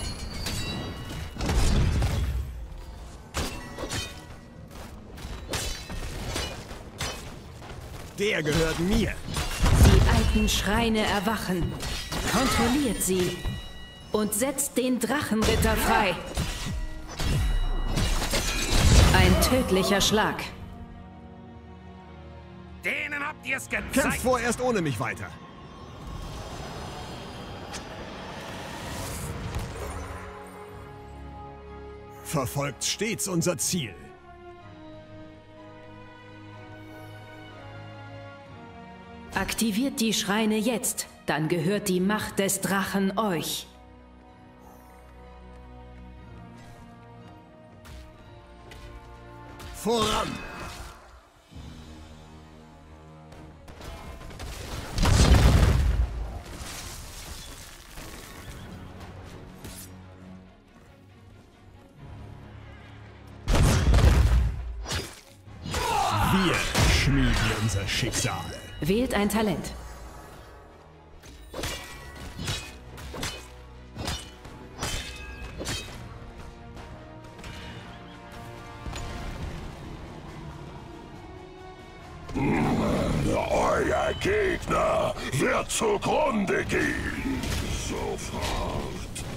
S14: Der gehört mir.
S9: Die alten Schreine erwachen. Kontrolliert sie. Und setzt den Drachenritter frei. Ein tödlicher Schlag.
S11: Denen habt ihr es gezeigt.
S14: Kämpft vorerst ohne mich weiter. Verfolgt stets unser Ziel.
S9: Aktiviert die Schreine jetzt, dann gehört die Macht des Drachen euch.
S14: Voran! Wir schmieden unser Schicksal.
S9: Wählt ein Talent.
S1: Gegner wird zugrunde gehen. Sofort.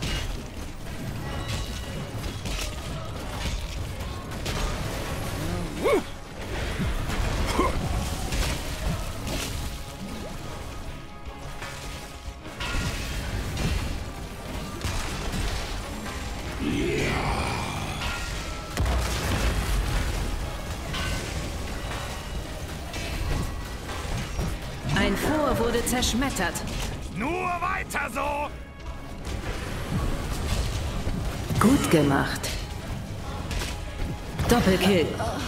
S3: Ein Vor wurde zerschmettert.
S11: Nur weiter so!
S3: Gut gemacht. Doppelkill.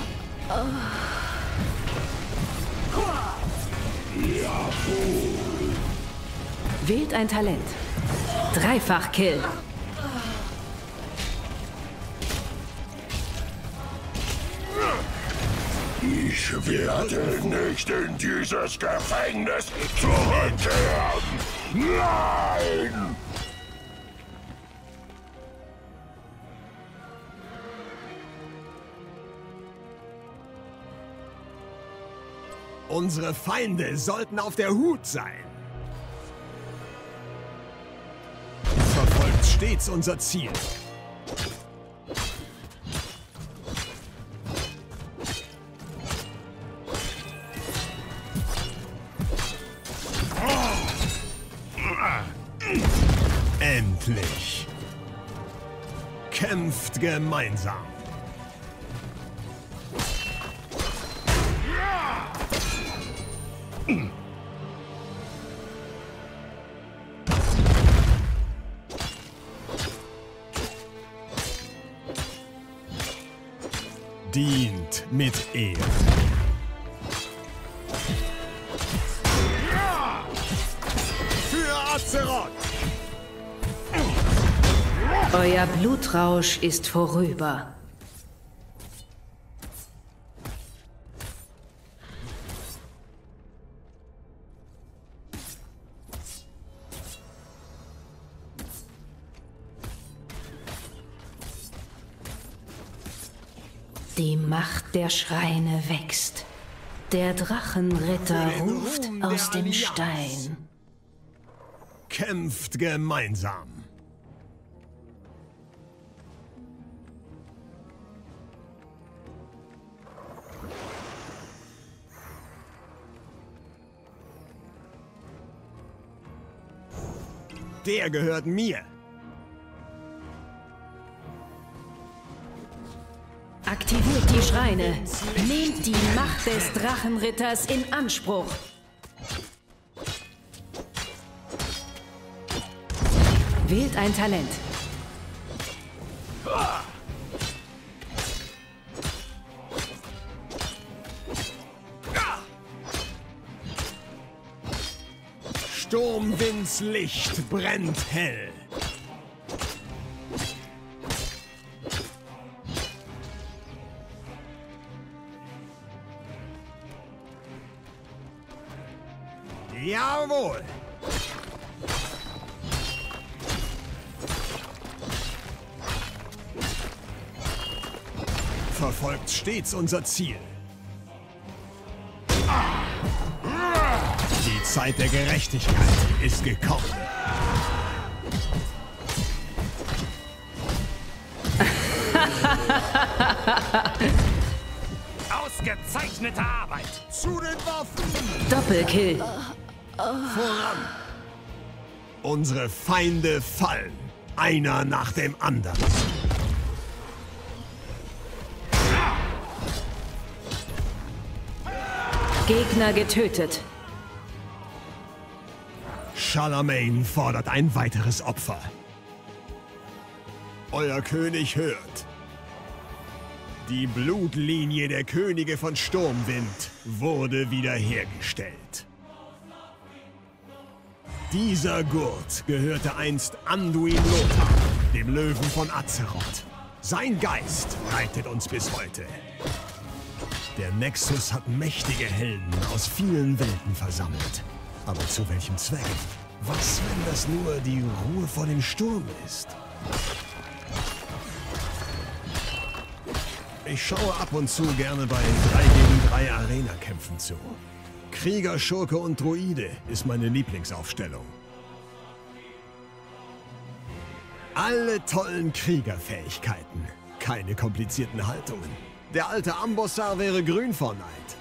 S3: Wählt ein Talent. Dreifach-Kill.
S1: Ich werde nicht in dieses Gefängnis zurückkehren. Nein!
S14: Unsere Feinde sollten auf der Hut sein. Verfolgt stets unser Ziel. Endlich. Kämpft gemeinsam. Dient mit Ehre. Für Azeroth!
S3: Euer Blutrausch ist vorüber. Die Macht der Schreine wächst. Der Drachenritter ruft aus dem Stein.
S14: Kämpft gemeinsam. Der gehört mir.
S3: Aktiviert die Schreine. Nehmt die Macht des Drachenritters in Anspruch. Wählt ein Talent.
S14: Sturmwinds Licht brennt hell. Jawohl! Verfolgt stets unser Ziel. Die Zeit der Gerechtigkeit ist gekommen.
S11: Ausgezeichnete Arbeit!
S14: Zu den Waffen!
S3: Doppelkill.
S14: Voran! Unsere Feinde fallen, einer nach dem anderen.
S3: Gegner getötet.
S14: Charlemagne fordert ein weiteres Opfer. Euer König hört. Die Blutlinie der Könige von Sturmwind wurde wiederhergestellt. Dieser Gurt gehörte einst Anduin Lothar, dem Löwen von Azeroth. Sein Geist leitet uns bis heute. Der Nexus hat mächtige Helden aus vielen Welten versammelt. Aber zu welchem Zweck? Was, wenn das nur die Ruhe vor dem Sturm ist? Ich schaue ab und zu gerne bei drei gegen drei Arena-Kämpfen zu. Krieger, Schurke und Druide ist meine Lieblingsaufstellung. Alle tollen Kriegerfähigkeiten. Keine komplizierten Haltungen. Der alte Ambossar wäre grün vor Neid.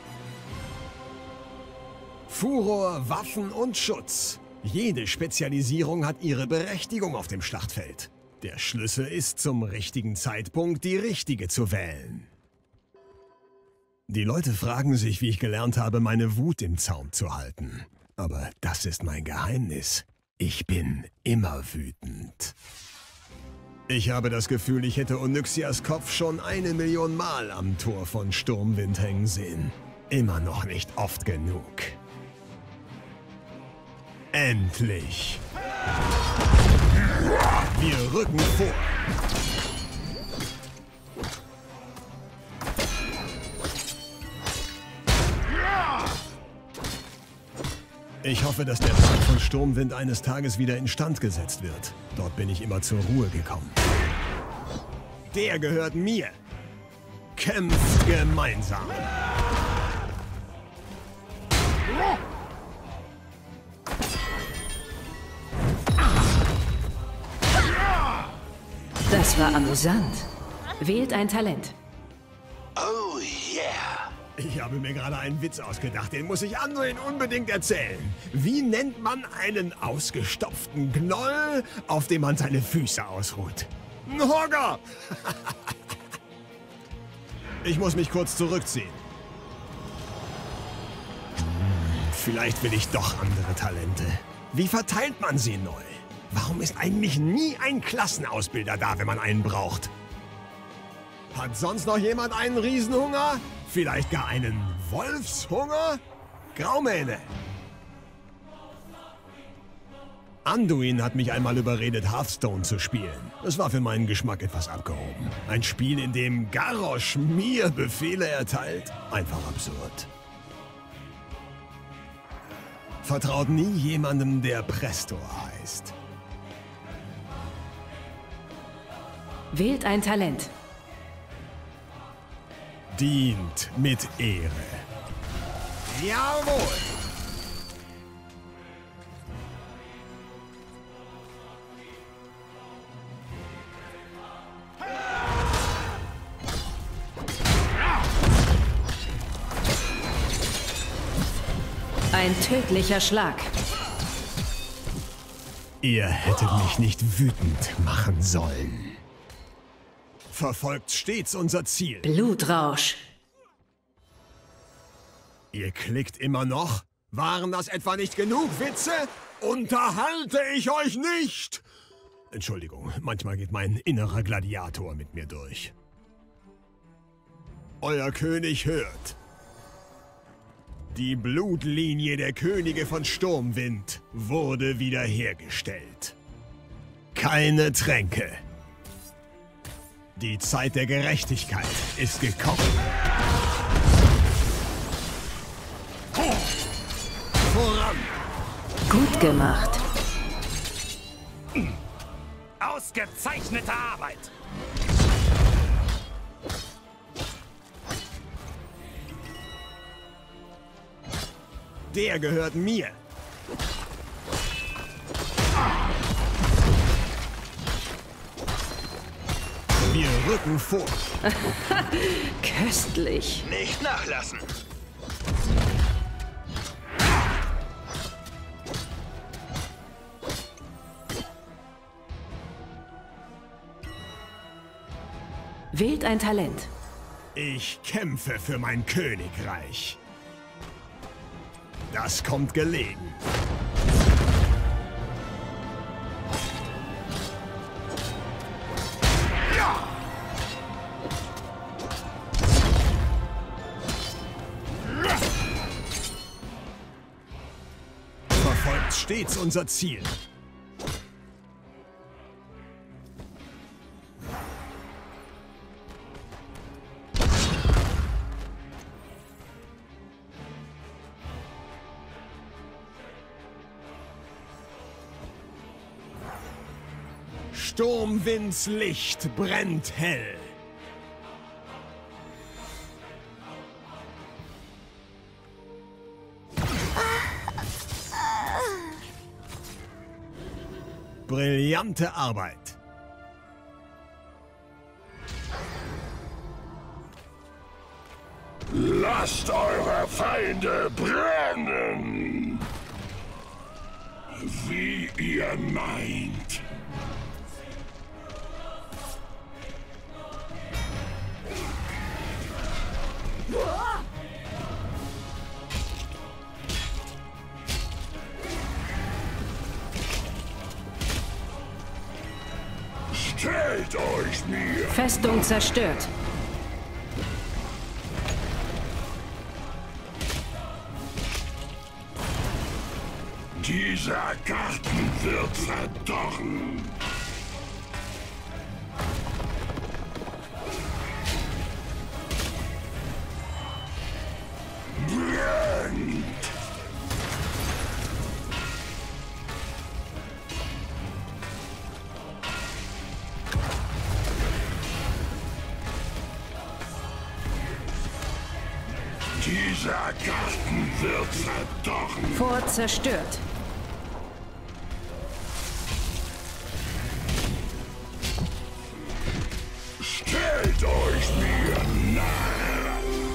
S14: Furor, Waffen und Schutz. Jede Spezialisierung hat ihre Berechtigung auf dem Schlachtfeld. Der Schlüssel ist, zum richtigen Zeitpunkt die richtige zu wählen. Die Leute fragen sich, wie ich gelernt habe, meine Wut im Zaum zu halten. Aber das ist mein Geheimnis. Ich bin immer wütend. Ich habe das Gefühl, ich hätte Onyxias Kopf schon eine Million Mal am Tor von Sturmwind hängen sehen. Immer noch nicht oft genug. Endlich! Wir rücken vor! Ich hoffe, dass der Park von Sturmwind eines Tages wieder instand gesetzt wird. Dort bin ich immer zur Ruhe gekommen. Der gehört mir. Kämpft gemeinsam.
S15: Das war amüsant. Wählt ein Talent.
S14: Oh yeah. Ich habe mir gerade einen Witz ausgedacht, den muss ich Anduin unbedingt erzählen. Wie nennt man einen ausgestopften Gnoll, auf dem man seine Füße ausruht? Ein Hogger! Ich muss mich kurz zurückziehen. Vielleicht will ich doch andere Talente. Wie verteilt man sie neu? Warum ist eigentlich nie ein Klassenausbilder da, wenn man einen braucht? Hat sonst noch jemand einen Riesenhunger? Vielleicht gar einen Wolfshunger? Graumähne. Anduin hat mich einmal überredet, Hearthstone zu spielen. Das war für meinen Geschmack etwas abgehoben. Ein Spiel, in dem Garrosh mir Befehle erteilt? Einfach absurd. Vertraut nie jemandem, der Prestor heißt.
S15: Wählt ein Talent.
S14: Dient mit Ehre. Jawohl!
S15: Ein tödlicher Schlag.
S14: Ihr hättet mich nicht wütend machen sollen. Verfolgt stets unser Ziel.
S15: Blutrausch.
S14: Ihr klickt immer noch? Waren das etwa nicht genug Witze? Unterhalte ich euch nicht! Entschuldigung, manchmal geht mein innerer Gladiator mit mir durch. Euer König hört. Die Blutlinie der Könige von Sturmwind wurde wiederhergestellt. Keine Tränke. Die Zeit der Gerechtigkeit ist gekommen. Voran!
S15: Gut gemacht.
S11: Ausgezeichnete Arbeit!
S14: Der gehört mir. Wir rücken vor.
S15: Köstlich.
S11: Nicht nachlassen.
S15: Wählt ein Talent.
S14: Ich kämpfe für mein Königreich. Das kommt gelegen. Ja! Verfolgt stets unser Ziel. Sturmwinds Licht brennt hell. Brillante Arbeit.
S1: Lasst eure Feinde brennen! Wie ihr meint. Stellt euch mir!
S15: Festung zerstört.
S1: Dieser Garten wird verdorren. Brennt! Dieser Garten wird verdorren.
S15: Fort zerstört.
S1: Stellt euch mir nahe!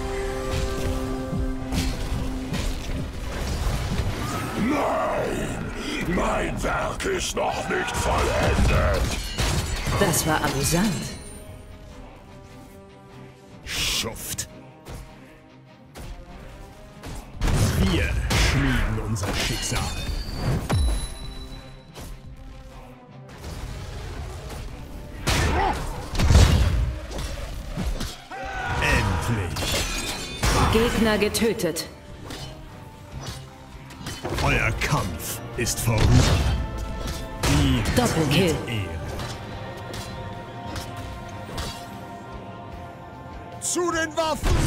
S1: Nein! Mein Werk ist noch nicht vollendet!
S15: Das war amüsant.
S14: Schuft. Wir schmieden unser Schicksal.
S15: Gegner getötet.
S14: Euer Kampf ist vorüber. Die
S15: Doppelkill.
S14: Zu den Waffen!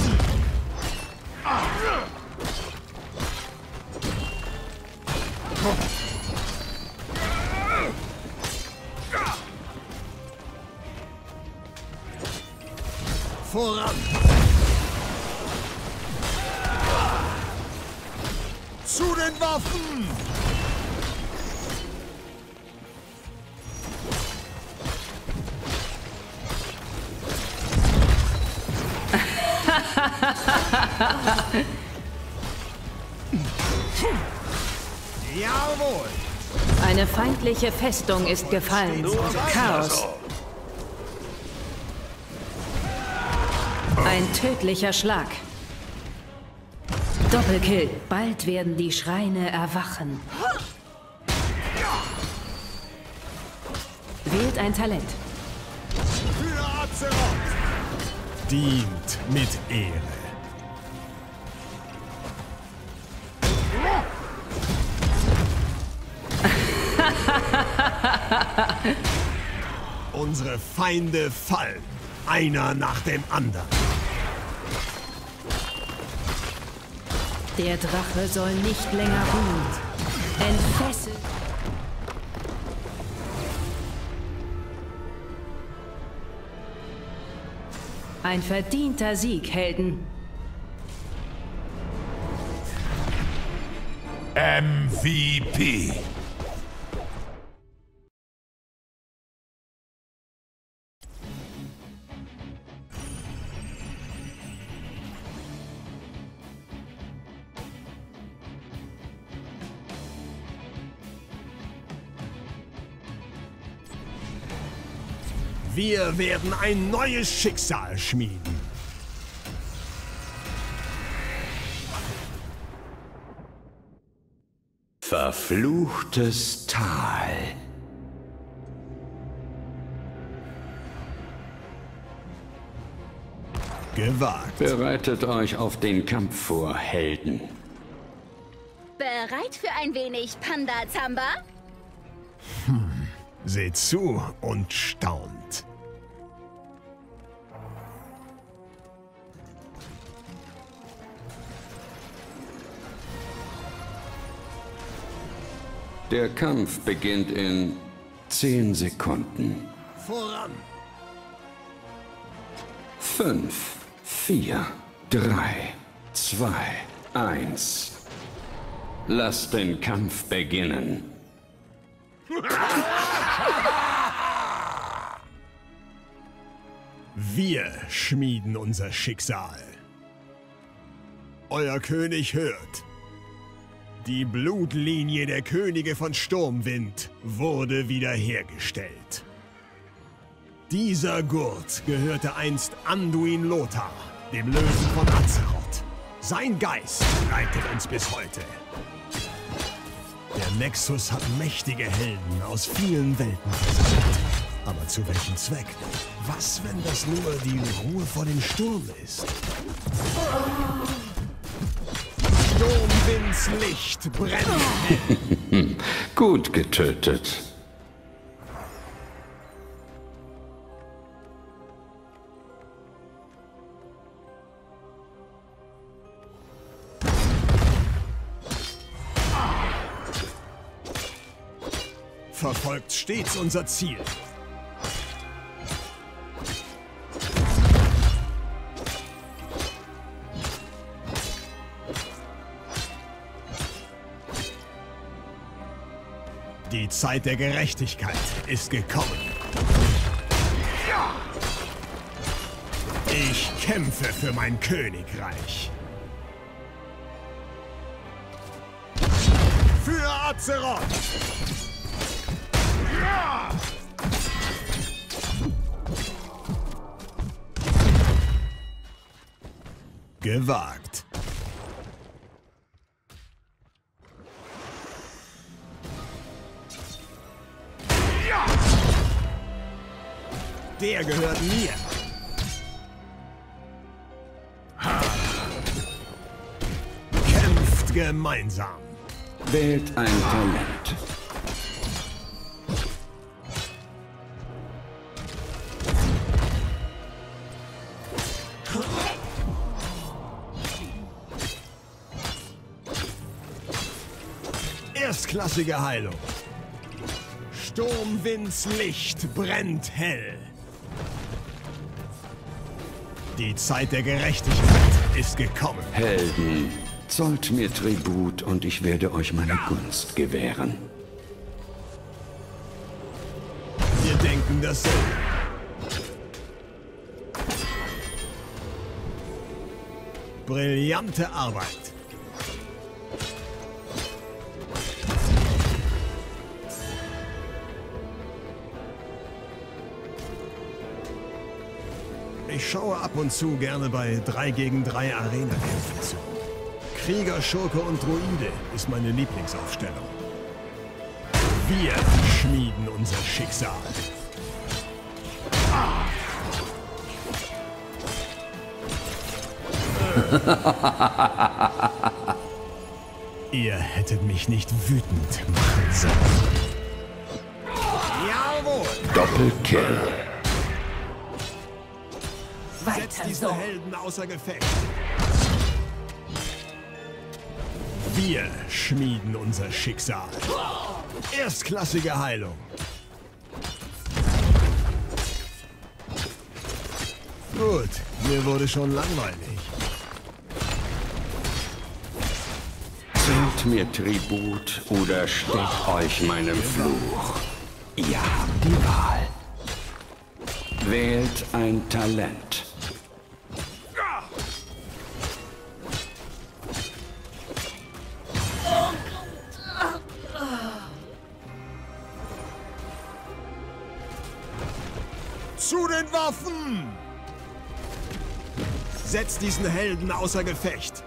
S14: Voran! Zu den Waffen!
S15: Jawohl! Eine feindliche Festung ist gefallen. Chaos. Ein tödlicher Schlag. Doppelkill. Bald werden die Schreine erwachen. Wählt ein Talent.
S14: Für Azeroth! Dient mit Ehre. Unsere Feinde fallen. Einer nach dem anderen.
S15: Der Drache soll nicht länger ruhen. Entfesselt. Ein verdienter Sieg, Helden.
S1: M V P.
S14: Wir werden ein neues Schicksal schmieden.
S5: Verfluchtes Tal.
S14: Gewagt.
S16: Bereitet euch auf den Kampf vor, Helden.
S17: Bereit für ein wenig Panda-Zamba?
S14: Hm. Seht zu und staunt.
S16: Der Kampf beginnt in zehn Sekunden.
S14: Voran!
S16: Fünf, vier, drei, zwei, eins. Lasst den Kampf beginnen.
S14: Wir schmieden unser Schicksal. Euer König hört. Die Blutlinie der Könige von Sturmwind wurde wiederhergestellt. Dieser Gurt gehörte einst Anduin Lothar, dem Löwen von Azeroth. Sein Geist leitet uns bis heute. Der Nexus hat mächtige Helden aus vielen Welten versammelt. Aber zu welchem Zweck? Was, wenn das nur die Ruhe vor dem Sturm ist? Sturmwinds Licht brennt hell.
S16: Gut getötet.
S14: Verfolgt stets unser Ziel. Die Zeit der Gerechtigkeit ist gekommen. Ich kämpfe für mein Königreich. Für Azeroth! Ja! Gewagt. Ja! Der gehört mir. Kämpft gemeinsam.
S16: Wählt ein Talent.
S14: Erstklassige Heilung. Sturmwinds Licht brennt hell. Die Zeit der Gerechtigkeit ist gekommen.
S16: Helden, zollt mir Tribut und ich werde euch meine Gunst gewähren.
S14: Wir denken dasselbe. Brillante Arbeit. Ich schaue ab und zu gerne bei drei gegen drei Arena-Kämpfen zu. Krieger, Schurke und Druide ist meine Lieblingsaufstellung. Wir schmieden unser Schicksal. Ihr hättet mich nicht wütend machen sollen. Jawohl!
S16: Doppelkill.
S14: Setzt diese Helden außer Gefecht. Wir schmieden unser Schicksal. Erstklassige Heilung. Gut, mir wurde schon langweilig.
S16: Zahlt mir Tribut oder stellt euch meinem Fluch. Ihr habt die Wahl. Wählt ein Talent.
S14: Zu den Waffen! Setzt diesen Helden außer Gefecht.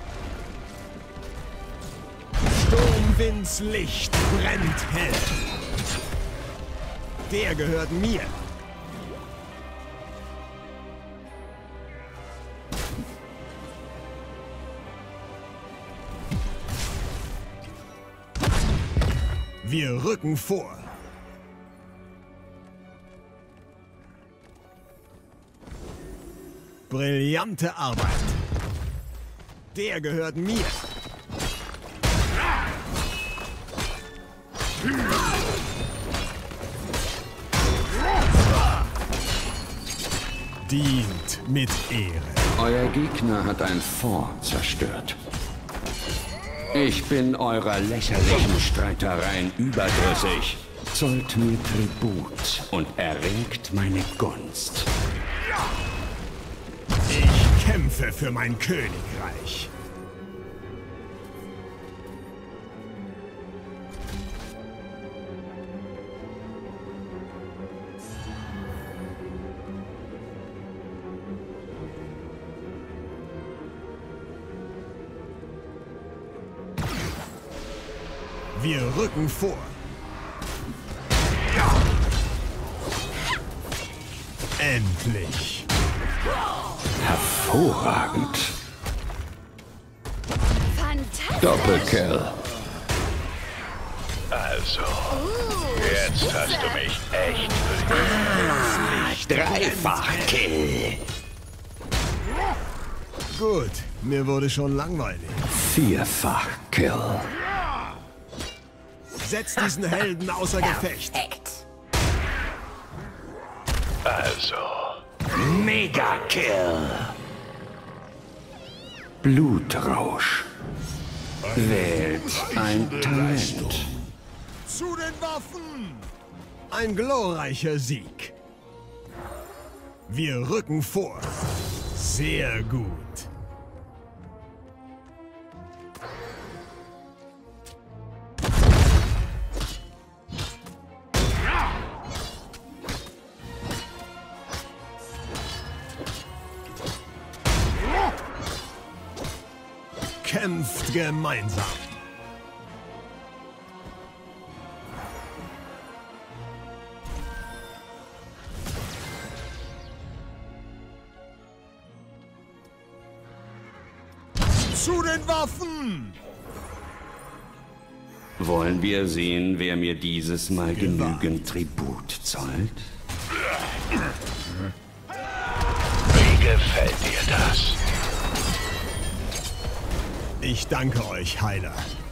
S14: Sturmwinds Licht brennt hell. Der gehört mir. Wir rücken vor. Brillante Arbeit. Der gehört mir. Dient mit Ehre.
S16: Euer Gegner hat ein Fort zerstört. Ich bin eurer lächerlichen Streitereien überdrüssig. zollt mir Tribut und erringt meine Gunst.
S14: Ich kämpfe für mein Königreich. Wir rücken vor. Endlich.
S16: Hervorragend.
S17: Fantastisch.
S16: Doppelkill.
S4: Also, jetzt hast du mich echt
S16: Ah, Dreifachkill.
S14: Gut, mir wurde schon langweilig.
S16: Vierfachkill.
S14: Setz diesen Helden außer Gefecht.
S4: Also.
S16: Megakill. Blutrausch. Wählt ein Talent.
S14: Zu den Waffen! Ein glorreicher Sieg. Wir rücken vor. Sehr gut. Kämpft gemeinsam. Zu den Waffen!
S16: Wollen wir sehen, wer mir dieses Mal genügend Tribut zollt?
S4: Wie gefällt dir das?
S14: Ich danke euch, Heiler.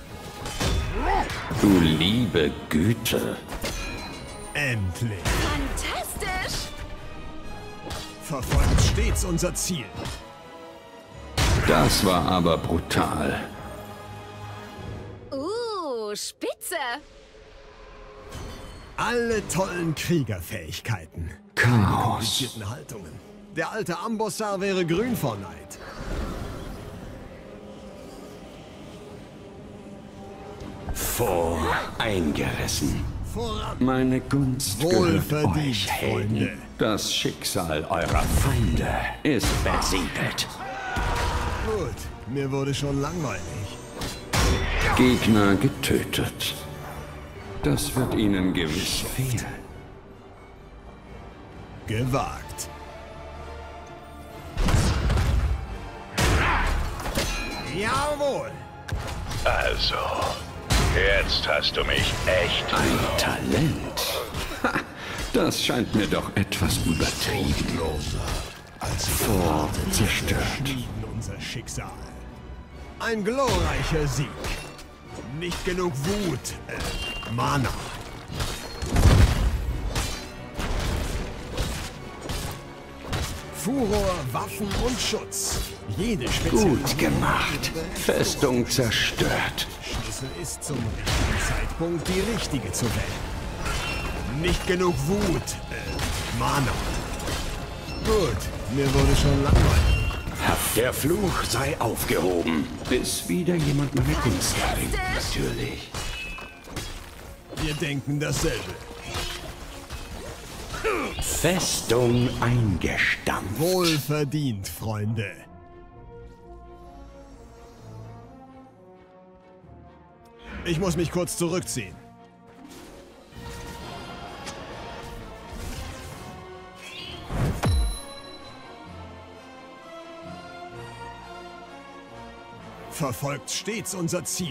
S16: Du liebe Güte.
S14: Endlich.
S17: Fantastisch.
S14: Verfolgt stets unser Ziel.
S16: Das war aber brutal.
S17: Uh, spitze.
S14: Alle tollen Kriegerfähigkeiten.
S16: Chaos.
S14: Komplizierten Haltungen. Der alte Ambossar wäre grün vor Neid.
S16: Voreingerissen.
S14: Voran.
S16: Meine Gunst gehört
S14: Wohlverdient,
S16: euch, Helden.
S14: Freunde.
S16: Das Schicksal eurer Feinde ist besiegelt.
S14: Gut, mir wurde schon langweilig.
S16: Gegner getötet. Das wird ihnen gewiss fehlen.
S14: Gewagt. Jawohl.
S4: Also, jetzt hast du mich echt.
S16: Ein Talent. Ha, das scheint mir doch etwas übertrieben. Vor zerstört.
S14: Unser Schicksal. Ein glorreicher Sieg. Nicht genug Wut. Äh, Mana. Furor, Waffen und Schutz. Jede Spezialität.
S16: Gut gemacht. Festung zerstört.
S14: Schlüssel ist zum richtigen Zeitpunkt die richtige zu wählen. Nicht genug Wut. Äh, Mana. Gut, mir wurde schon langweilig.
S16: Der Fluch sei aufgehoben, bis wieder jemand meine Gunst erringt. Natürlich.
S14: Wir denken dasselbe.
S16: Festung eingestampft.
S14: Wohlverdient, Freunde. Ich muss mich kurz zurückziehen. Verfolgt stets unser Ziel.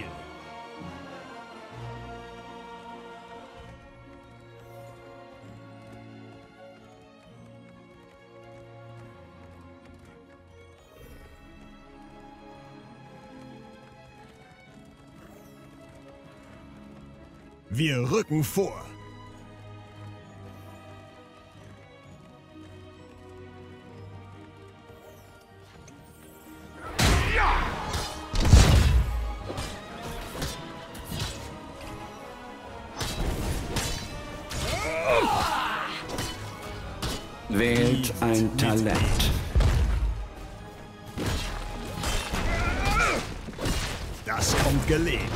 S14: Wir rücken vor.
S16: Wählt ein Talent.
S14: Das kommt gelegen.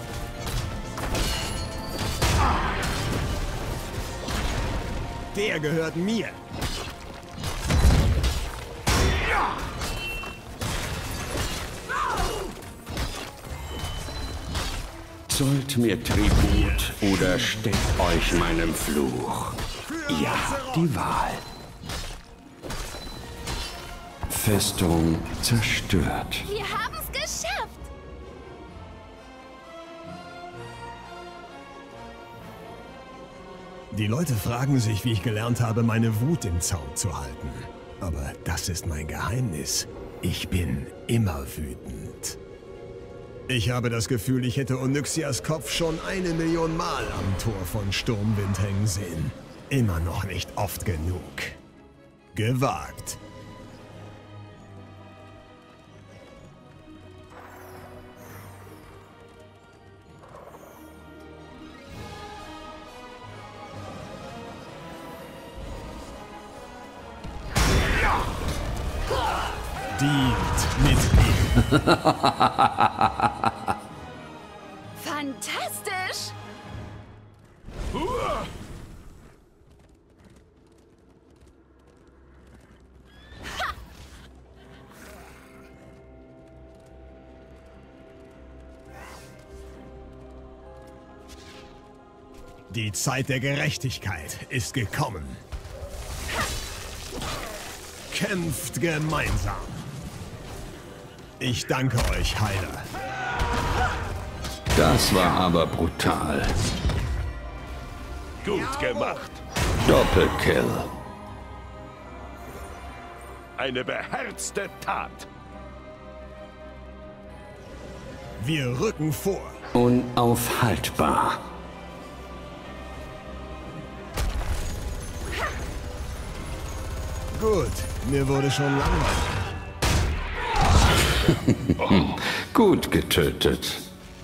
S14: Der gehört mir.
S16: Zollt mir Tribut oder steckt euch meinem Fluch. Ihr habt die Wahl. Festung zerstört.
S17: Wir haben's geschafft.
S14: Die Leute fragen sich, wie ich gelernt habe, meine Wut im Zaum zu halten. Aber das ist mein Geheimnis. Ich bin immer wütend. Ich habe das Gefühl, ich hätte Onyxias Kopf schon eine Million Mal am Tor von Sturmwind hängen sehen. Immer noch nicht oft genug. Gewagt. Dient mit mir.
S17: Fantastisch!
S14: Die Zeit der Gerechtigkeit ist gekommen. Kämpft gemeinsam. Ich danke euch, Heiler.
S16: Das war aber brutal.
S6: Gut gemacht.
S16: Doppelkill.
S6: Eine beherzte Tat.
S14: Wir rücken vor.
S16: Unaufhaltbar.
S14: Gut, mir wurde schon langweilig.
S16: Gut getötet.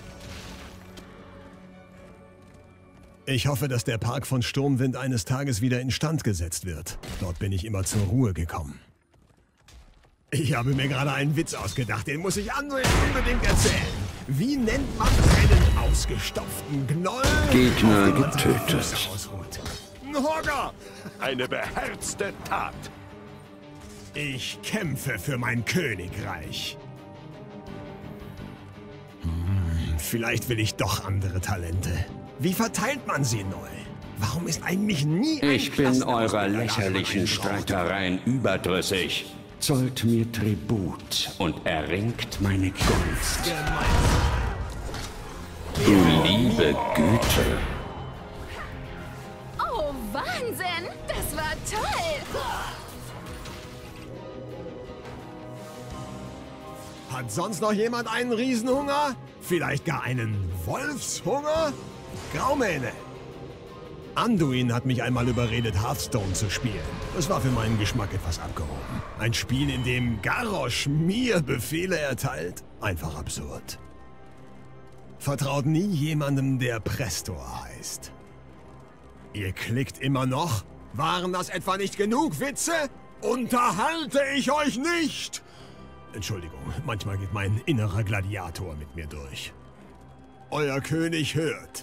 S14: Ich hoffe, dass der Park von Sturmwind eines Tages wieder instand gesetzt wird. Dort bin ich immer zur Ruhe gekommen. Ich habe mir gerade einen Witz ausgedacht, den muss ich André unbedingt erzählen. Wie nennt man einen ausgestopften Gnoll?
S16: Gegner getötet.
S14: Ein Hogger!
S6: Eine beherzte Tat.
S14: Ich kämpfe für mein Königreich. Hm, vielleicht will ich doch andere Talente. Wie verteilt man sie neu? Warum ist eigentlich nie ein
S16: Ich bin
S14: Cluster aus
S16: eurer
S14: Metall
S16: lächerlichen
S14: eingebaut?
S16: Streitereien überdrüssig. Zollt mir Tribut und erringt meine Gunst. Du liebe Güte.
S17: Oh, Wahnsinn! Das war toll!
S14: Hat sonst noch jemand einen Riesenhunger? Vielleicht gar einen Wolfshunger? Graumähne! Anduin hat mich einmal überredet, Hearthstone zu spielen. Das war für meinen Geschmack etwas abgehoben. Ein Spiel, in dem Garrosh mir Befehle erteilt? Einfach absurd. Vertraut nie jemandem, der Prestor heißt. Ihr klickt immer noch? Waren das etwa nicht genug Witze? Unterhalte ich euch nicht! Entschuldigung, manchmal geht mein innerer Gladiator mit mir durch. Euer König hört.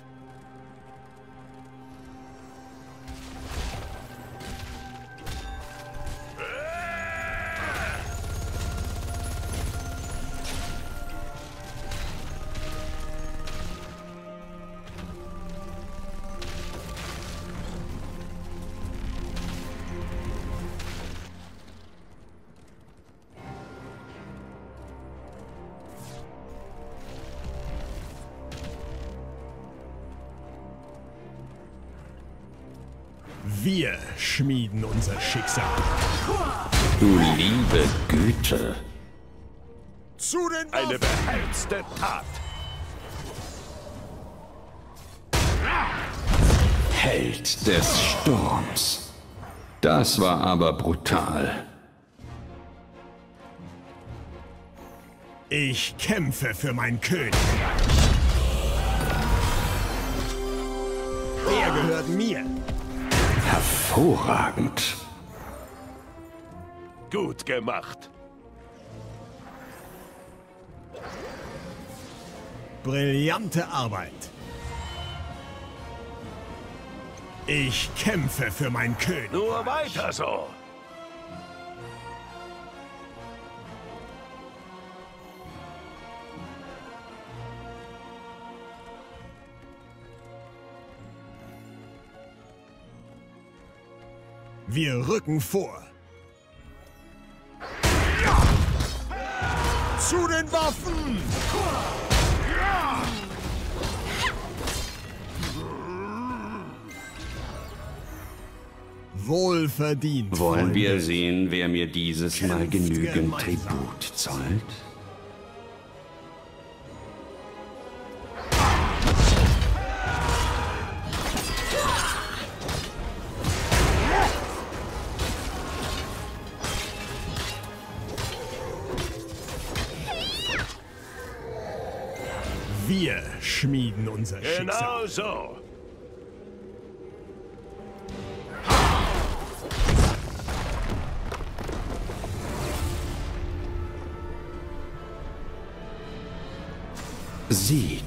S14: Wir schmieden unser Schicksal.
S16: Du liebe Güte.
S14: Zu den Waffen!
S6: Eine beherzte Tat.
S16: Held des Sturms. Das war aber brutal.
S14: Ich kämpfe für mein Königreich. Der gehört mir.
S16: Hervorragend.
S6: Gut gemacht.
S14: Brillante Arbeit. Ich kämpfe für mein König.
S6: Nur weiter so.
S14: Wir rücken vor. Zu den Waffen! Wohlverdient.
S16: Wollen
S14: Freunde.
S16: wir sehen, wer mir dieses Mal
S14: Kämpft
S16: genügend
S14: gemeinsam.
S16: Tribut zollt?
S14: Wir schmieden unser
S6: Genau
S14: Schicksal.
S6: so.
S16: Sieg.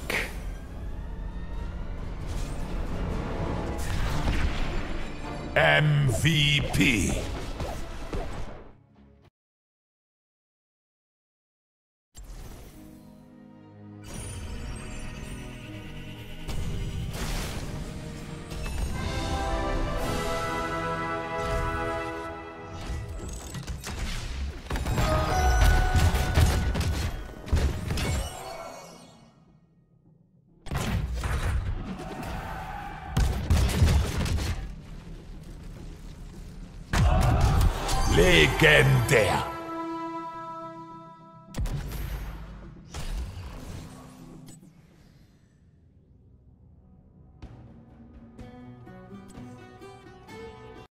S6: M V P. Legendär.